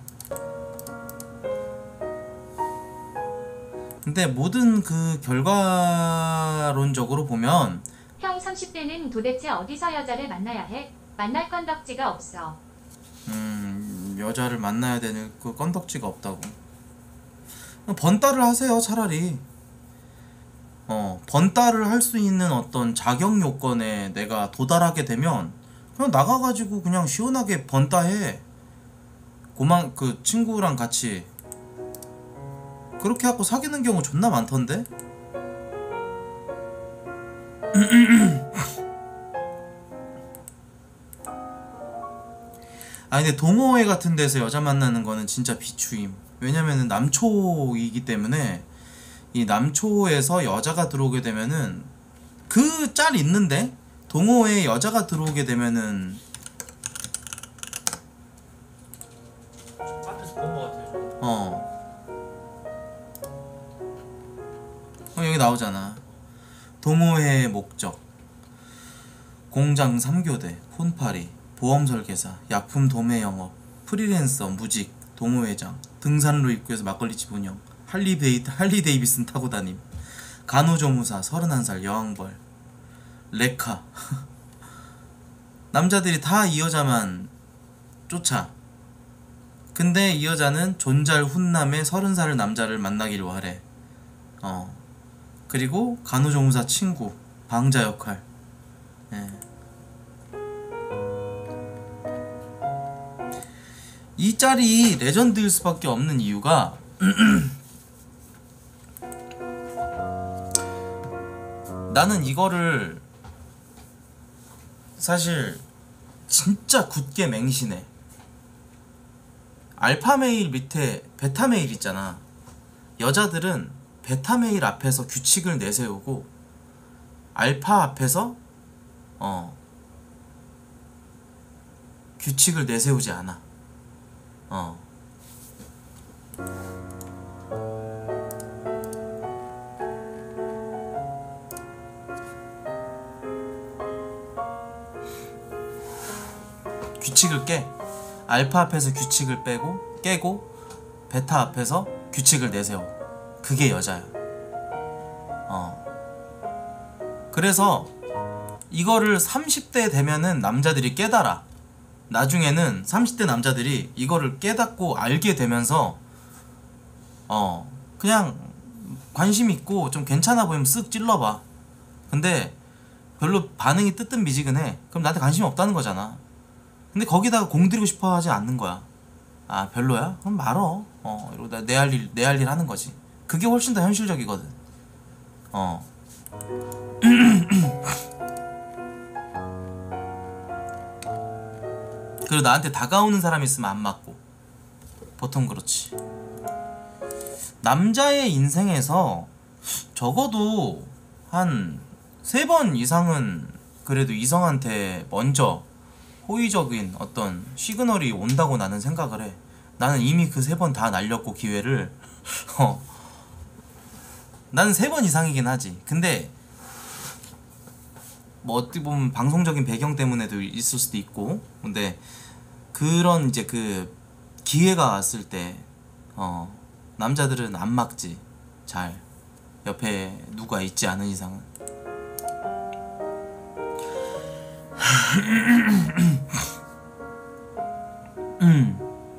근데 모든 그 결과론적으로 보면 형 삼십 대는 도대체 어디서 여자를 만나야 해? 만날 건덕지가 없어. 음 여자를 만나야 되는 그 건덕지가 없다고. 번따를 하세요 차라리. 어 번따를 할 수 있는 어떤 자격 요건에 내가 도달하게 되면 그냥 나가가지고 그냥 시원하게 번따해. 고만 그 친구랑 같이 그렇게 하고 사귀는 경우 존나 많던데? 아니 근데 동호회 같은 데서 여자 만나는 거는 진짜 비추임. 왜냐면은 남초이기 때문에 이 남초에서 여자가 들어오게 되면은 그 짤 있는데 동호회에 여자가 들어오게 되면은 앞에서 본 거 같아요. 어, 어 여기 나오잖아. 동호회의 목적 공장 삼 교대, 폰파리, 보험 설계사, 약품 도매 영업, 프리랜서, 무직, 동호회장, 등산로 입구에서 막걸리집 운영, 할리베이, 할리데이비슨 타고 다님, 간호조무사, 서른한 살 여왕벌, 레카. 남자들이 다 이 여자만 쫓아. 근데 이 여자는 존잘 훈남의 서른 살 남자를 만나기를 바래. 어. 그리고 간호조무사 친구, 방자 역할. 예. 이 짤이 레전드일 수밖에 없는 이유가 나는 이거를 사실 진짜 굳게 맹신해. 알파메일 밑에 베타메일 있잖아. 여자들은 베타메일 앞에서 규칙을 내세우고 알파 앞에서 어 규칙을 내세우지 않아. 어. 규칙을 깨. 알파 앞에서 규칙을 빼고 깨고 베타 앞에서 규칙을 내세워. 그게 여자야. 어. 그래서 이거를 삼십 대 되면은 남자들이 깨달아. 나중에는 삼십 대 남자들이 이거를 깨닫고 알게 되면서 어 그냥 관심 있고 좀 괜찮아 보이면 쓱 찔러봐. 근데 별로 반응이 뜨뜻미지근해. 그럼 나한테 관심이 없다는 거잖아. 근데 거기다가 공들이고 싶어 하지 않는 거야. 아 별로야? 그럼 말어. 어 이러고 내 할 일 내 할 일 하는 거지. 그게 훨씬 더 현실적이거든. 어. 그리고 나한테 다가오는 사람이 있으면 안 맞고. 보통 그렇지. 남자의 인생에서 적어도 한 세 번 이상은 그래도 이성한테 먼저 호의적인 어떤 시그널이 온다고 나는 생각을 해. 나는 이미 그 세 번 다 날렸고 기회를. 어. 나는 세 번 이상이긴 하지. 근데 뭐 어떻게 보면 방송적인 배경 때문에도 있을 수도 있고. 근데 그런 이제 그 기회가 왔을 때 어 남자들은 안 막지. 잘 옆에 누가 있지 않은 이상은. 음.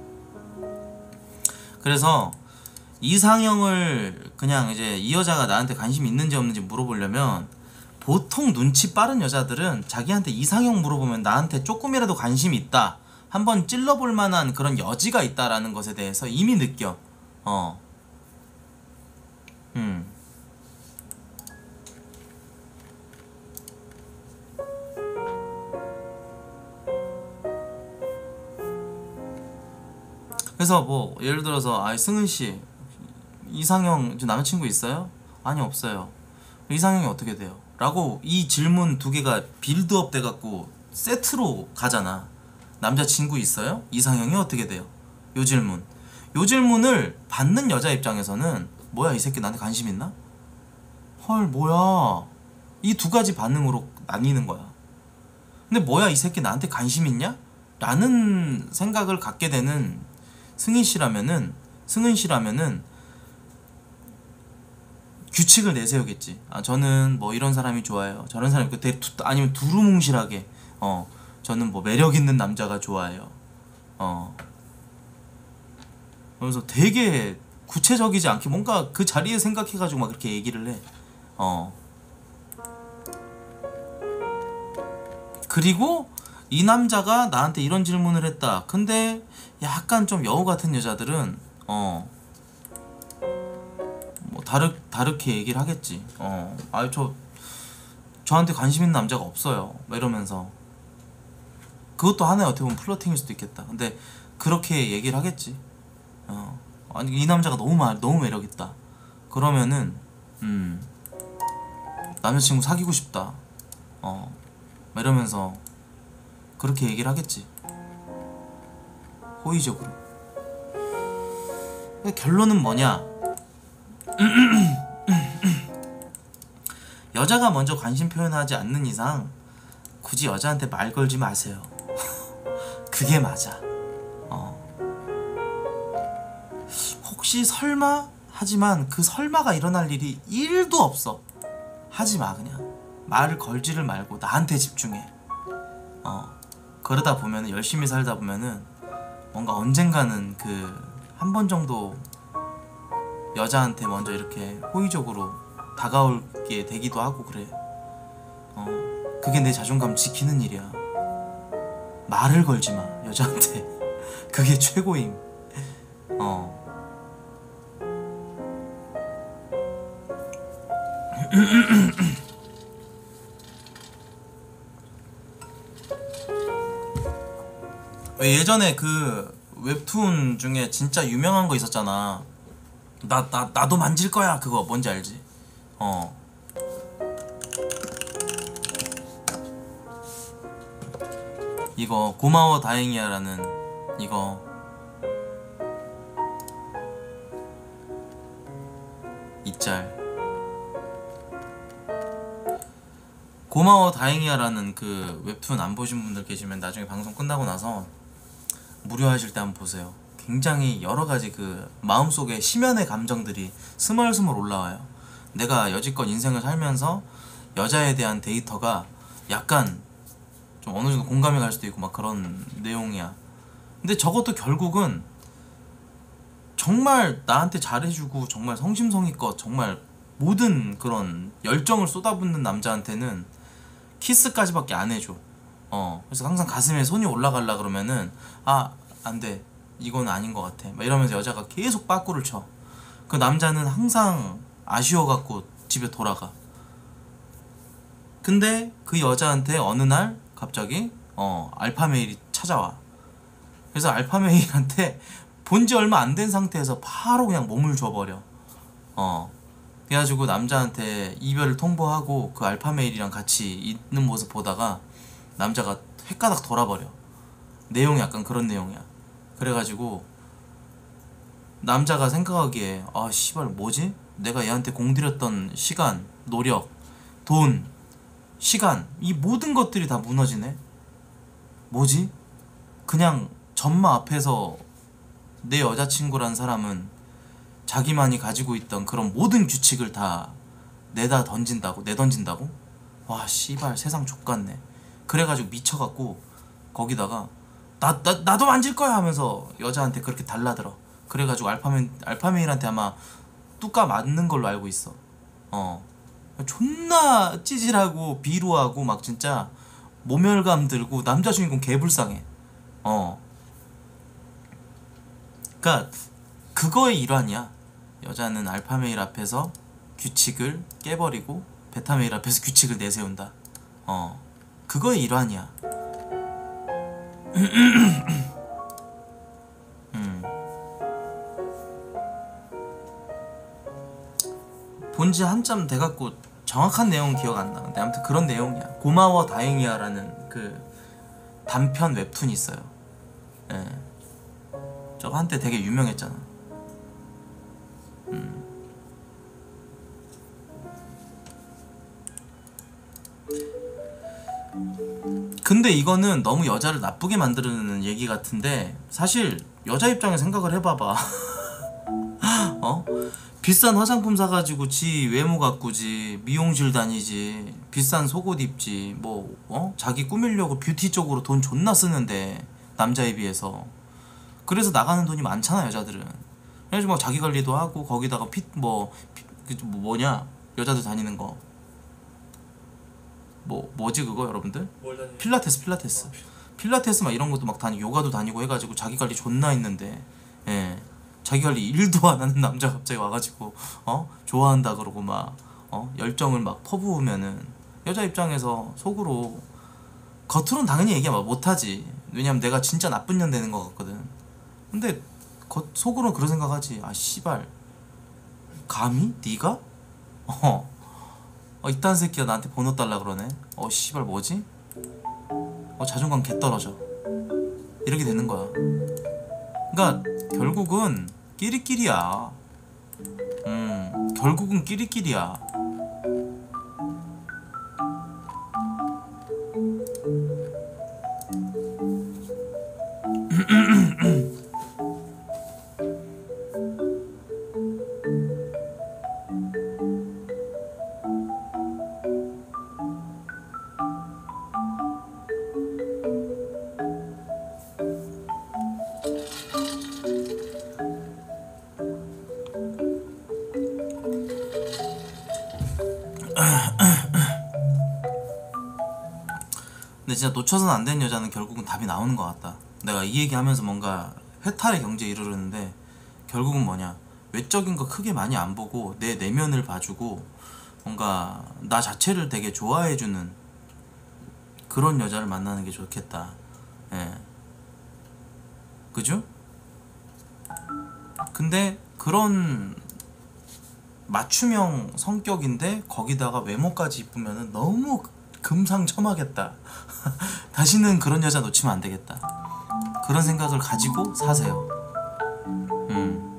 그래서 이상형을 그냥 이제 이 여자가 나한테 관심이 있는지 없는지 물어보려면 보통 눈치 빠른 여자들은 자기한테 이상형 물어보면 나한테 조금이라도 관심이 있다, 한번 찔러볼 만한 그런 여지가 있다라는 것에 대해서 이미 느껴. 어. 음. 그래서 뭐 예를 들어서 아 승은 씨 이상형 지금 남자친구 있어요? 아니 없어요. 이상형이 어떻게 돼요? 라고 이 질문 두 개가 빌드업 돼갖고 세트로 가잖아. 남자친구 있어요? 이상형이 어떻게 돼요? 요 질문. 요 질문을 받는 여자 입장에서는 뭐야 이 새끼 나한테 관심 있나? 헐 뭐야, 이 두 가지 반응으로 나뉘는 거야. 근데 뭐야 이 새끼 나한테 관심 있냐? 라는 생각을 갖게 되는 승인 씨라면은 승은 씨라면은 규칙을 내세우겠지. 아 저는 뭐 이런 사람이 좋아요, 저런 사람이 있고, 되게 두, 아니면 두루뭉실하게 어 저는 뭐 매력 있는 남자가 좋아요. 어 그래서 되게 구체적이지 않게 뭔가 그 자리에 생각해가지고 막 그렇게 얘기를 해. 어 그리고 이 남자가 나한테 이런 질문을 했다. 근데 약간 좀 여우 같은 여자들은 어 뭐 다르 다르게 얘기를 하겠지. 어, 아 저 저한테 관심 있는 남자가 없어요. 막 이러면서 그것도 하나의 어떻게 보면 플러팅일 수도 있겠다. 근데 그렇게 얘기를 하겠지. 어, 아니 이 남자가 너무 마, 너무 매력 있다. 그러면은 음 남자친구 사귀고 싶다. 어, 막 이러면서 그렇게 얘기를 하겠지. 호의적으로. 결론은 뭐냐? 여자가 먼저 관심 표현하지 않는 이상 굳이 여자한테 말 걸지 마세요. 그게 맞아. 어. 혹시 설마? 하지만 그 설마가 일어날 일이 일도 없어. 하지마. 그냥 말을 걸지를 말고 나한테 집중해. 어. 그러다 보면은 열심히 살다 보면은 뭔가 언젠가는 그 한 번 정도 여자한테 먼저 이렇게 호의적으로 다가올게 되기도 하고 그래. 어, 그게 내 자존감 지키는 일이야. 말을 걸지 마 여자한테. 그게 최고임. 어. 예전에 그 웹툰 중에 진짜 유명한 거 있었잖아. 나, 나, 나도 만질 거야. 그거 뭔지 알지? 어. 이거 고마워 다행이야 라는 이거 이 짤. 고마워 다행이야 라는 그 웹툰 안 보신 분들 계시면 나중에 방송 끝나고 나서 무료 하실 때 한번 보세요. 굉장히 여러가지 그 마음속에 심연의 감정들이 스멀스멀 올라와요. 내가 여지껏 인생을 살면서 여자에 대한 데이터가 약간 좀 어느 정도 공감이 갈 수도 있고 막 그런 내용이야. 근데 저것도 결국은 정말 나한테 잘해주고 정말 성심성의껏 정말 모든 그런 열정을 쏟아붓는 남자한테는 키스까지밖에 안 해줘. 어, 그래서 항상 가슴에 손이 올라가려 그러면은 아 안돼 이건 아닌 것 같아 막 이러면서 여자가 계속 빠꾸를 쳐. 그 남자는 항상 아쉬워갖고 집에 돌아가. 근데 그 여자한테 어느 날 갑자기 어 알파메일이 찾아와. 그래서 알파메일한테 본지 얼마 안 된 상태에서 바로 그냥 몸을 줘버려. 어 그래가지고 남자한테 이별을 통보하고 그 알파메일이랑 같이 있는 모습 보다가 남자가 헷가닥 돌아버려. 내용이 약간 그런 내용이야. 그래가지고 남자가 생각하기에 아 씨발 뭐지? 내가 얘한테 공들였던 시간, 노력, 돈, 시간 이 모든 것들이 다 무너지네? 뭐지? 그냥 전마 앞에서 내 여자친구란 사람은 자기만이 가지고 있던 그런 모든 규칙을 다 내다 던진다고? 내던진다고? 와 씨발 세상 족같네. 그래가지고 미쳐갖고 거기다가 나, 나, 나도 만질 거야 하면서 여자한테 그렇게 달라들어. 그래가지고 알파메, 알파메일한테 아마 뚜까 맞는 걸로 알고 있어. 어 존나 찌질하고 비루하고 막 진짜 모멸감 들고 남자 주인공 개불쌍해. 어. 그니까 그거의 일환이야. 여자는 알파메일 앞에서 규칙을 깨버리고 베타메일 앞에서 규칙을 내세운다. 어. 그거의 일환이야. 음. 본지 한참 돼갖고 정확한 내용은 기억 안 나. 근데 아무튼 그런 내용이야. 고마워 다행이야라는 그 단편 웹툰이 있어요. 예. 저거 한때 되게 유명했잖아. 음. 근데 이거는 너무 여자를 나쁘게 만드는 얘기 같은데 사실 여자 입장에 생각을 해봐봐. 어? 비싼 화장품 사가지고 지 외모 가꾸지, 미용실 다니지, 비싼 속옷 입지, 뭐 어? 자기 꾸미려고 뷰티 쪽으로 돈 존나 쓰는데 남자에 비해서. 그래서 나가는 돈이 많잖아 여자들은. 그래서 막 자기 관리도 하고 거기다가 핏뭐 뭐 뭐냐 여자들 다니는 거 뭐 뭐지 그거 여러분들? 뭘 다니? 필라테스 필라테스 필라테스 막 이런 것도 막 다니고 요가도 다니고 해가지고 자기 관리 존나 있는데 예 자기 관리 일도 안 하는 남자 갑자기 와가지고 어 좋아한다 그러고 막 어 열정을 막 퍼부으면은 여자 입장에서 속으로 겉으로는 당연히 얘기 못하지. 왜냐면 내가 진짜 나쁜 년 되는 것 같거든. 근데 겉 속으로는 그런 생각하지. 아 씨발 감히 네가 어 어, 이딴 새끼가 나한테 번호 달라 그러네. 어 씨발 뭐지? 어 자존감 개 떨어져. 이렇게 되는 거야. 그러니까 결국은 끼리끼리야. 음 결국은 끼리끼리야. 근데 진짜 놓쳐서는 안 되는 여자는 결국은 답이 나오는 것 같다. 내가 이 얘기하면서 뭔가 해탈의 경지에 이르르는데 결국은 뭐냐, 외적인 거 크게 많이 안 보고 내 내면을 봐주고 뭔가 나 자체를 되게 좋아해주는 그런 여자를 만나는 게 좋겠다. 예. 그죠? 근데 그런 맞춤형 성격인데 거기다가 외모까지 이쁘면은 너무 금상첨화겠다. 다시는 그런 여자 놓치면 안 되겠다. 그런 생각을 가지고 사세요. 음.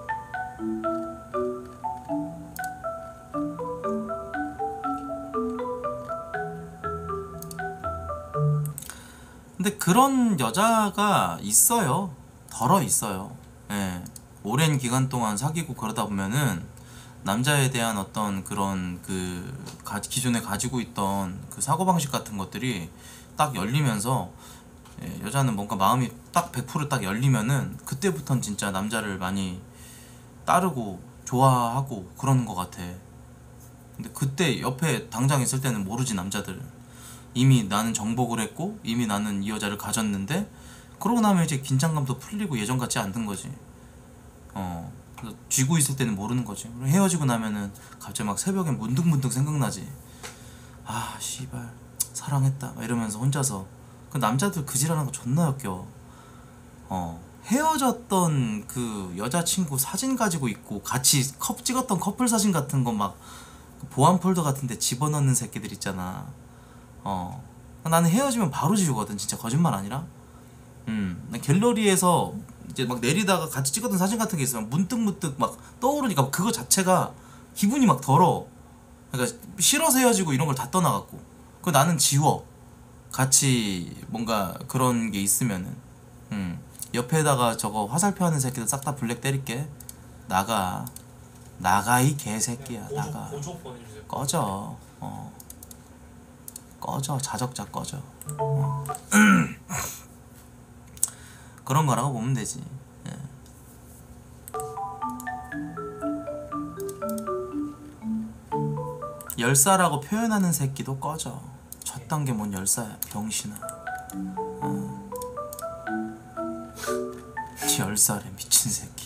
근데 그런 여자가 있어요. 덜어 있어요. 예. 오랜 기간 동안 사귀고 그러다 보면은 남자에 대한 어떤 그런 그 가, 기존에 가지고 있던 그 사고방식 같은 것들이 딱 열리면서 예, 여자는 뭔가 마음이 딱 백 퍼센트 딱 열리면은 그때부턴 진짜 남자를 많이 따르고 좋아하고 그러는 것 같아. 근데 그때 옆에 당장 있을 때는 모르지. 남자들 이미 나는 정복을 했고 이미 나는 이 여자를 가졌는데 그러고 나면 이제 긴장감도 풀리고 예전 같지 않던 거지. 어 그래서 쥐고 있을 때는 모르는 거지. 헤어지고 나면은 갑자기 막 새벽에 문득문득 생각나지. 아 씨발 사랑했다 막 이러면서 혼자서. 그 남자들 그 지랄하는 거 존나 역겨워. 어 헤어졌던 그 여자친구 사진 가지고 있고 같이 컵 찍었던 커플 사진 같은 거 막 보안 폴더 같은 데 집어넣는 새끼들 있잖아. 어 나는 헤어지면 바로 지우거든. 진짜 거짓말 아니라. 음 갤러리에서 이제 막 내리다가 같이 찍었던 사진 같은 게 있으면 문득문득 막 떠오르니까 그거 자체가 기분이 막 더러워. 그러니까 싫어서 헤어지고 이런 걸 다 떠나갖고 그 나는 지워. 같이 뭔가 그런 게 있으면은. 음 옆에다가 저거 화살표 하는 새끼들 싹 다 블랙 때릴게. 나가 나가 이 개새끼야. 나가 보조 보내주세요. 꺼져. 어 꺼져. 자적자 꺼져. 어. 그런 거라고 보면 되지. 예. 열사라고 표현하는 새끼도 꺼져. 저딴 게 뭔 열사야 병신아. 어. 열사래 미친 새끼.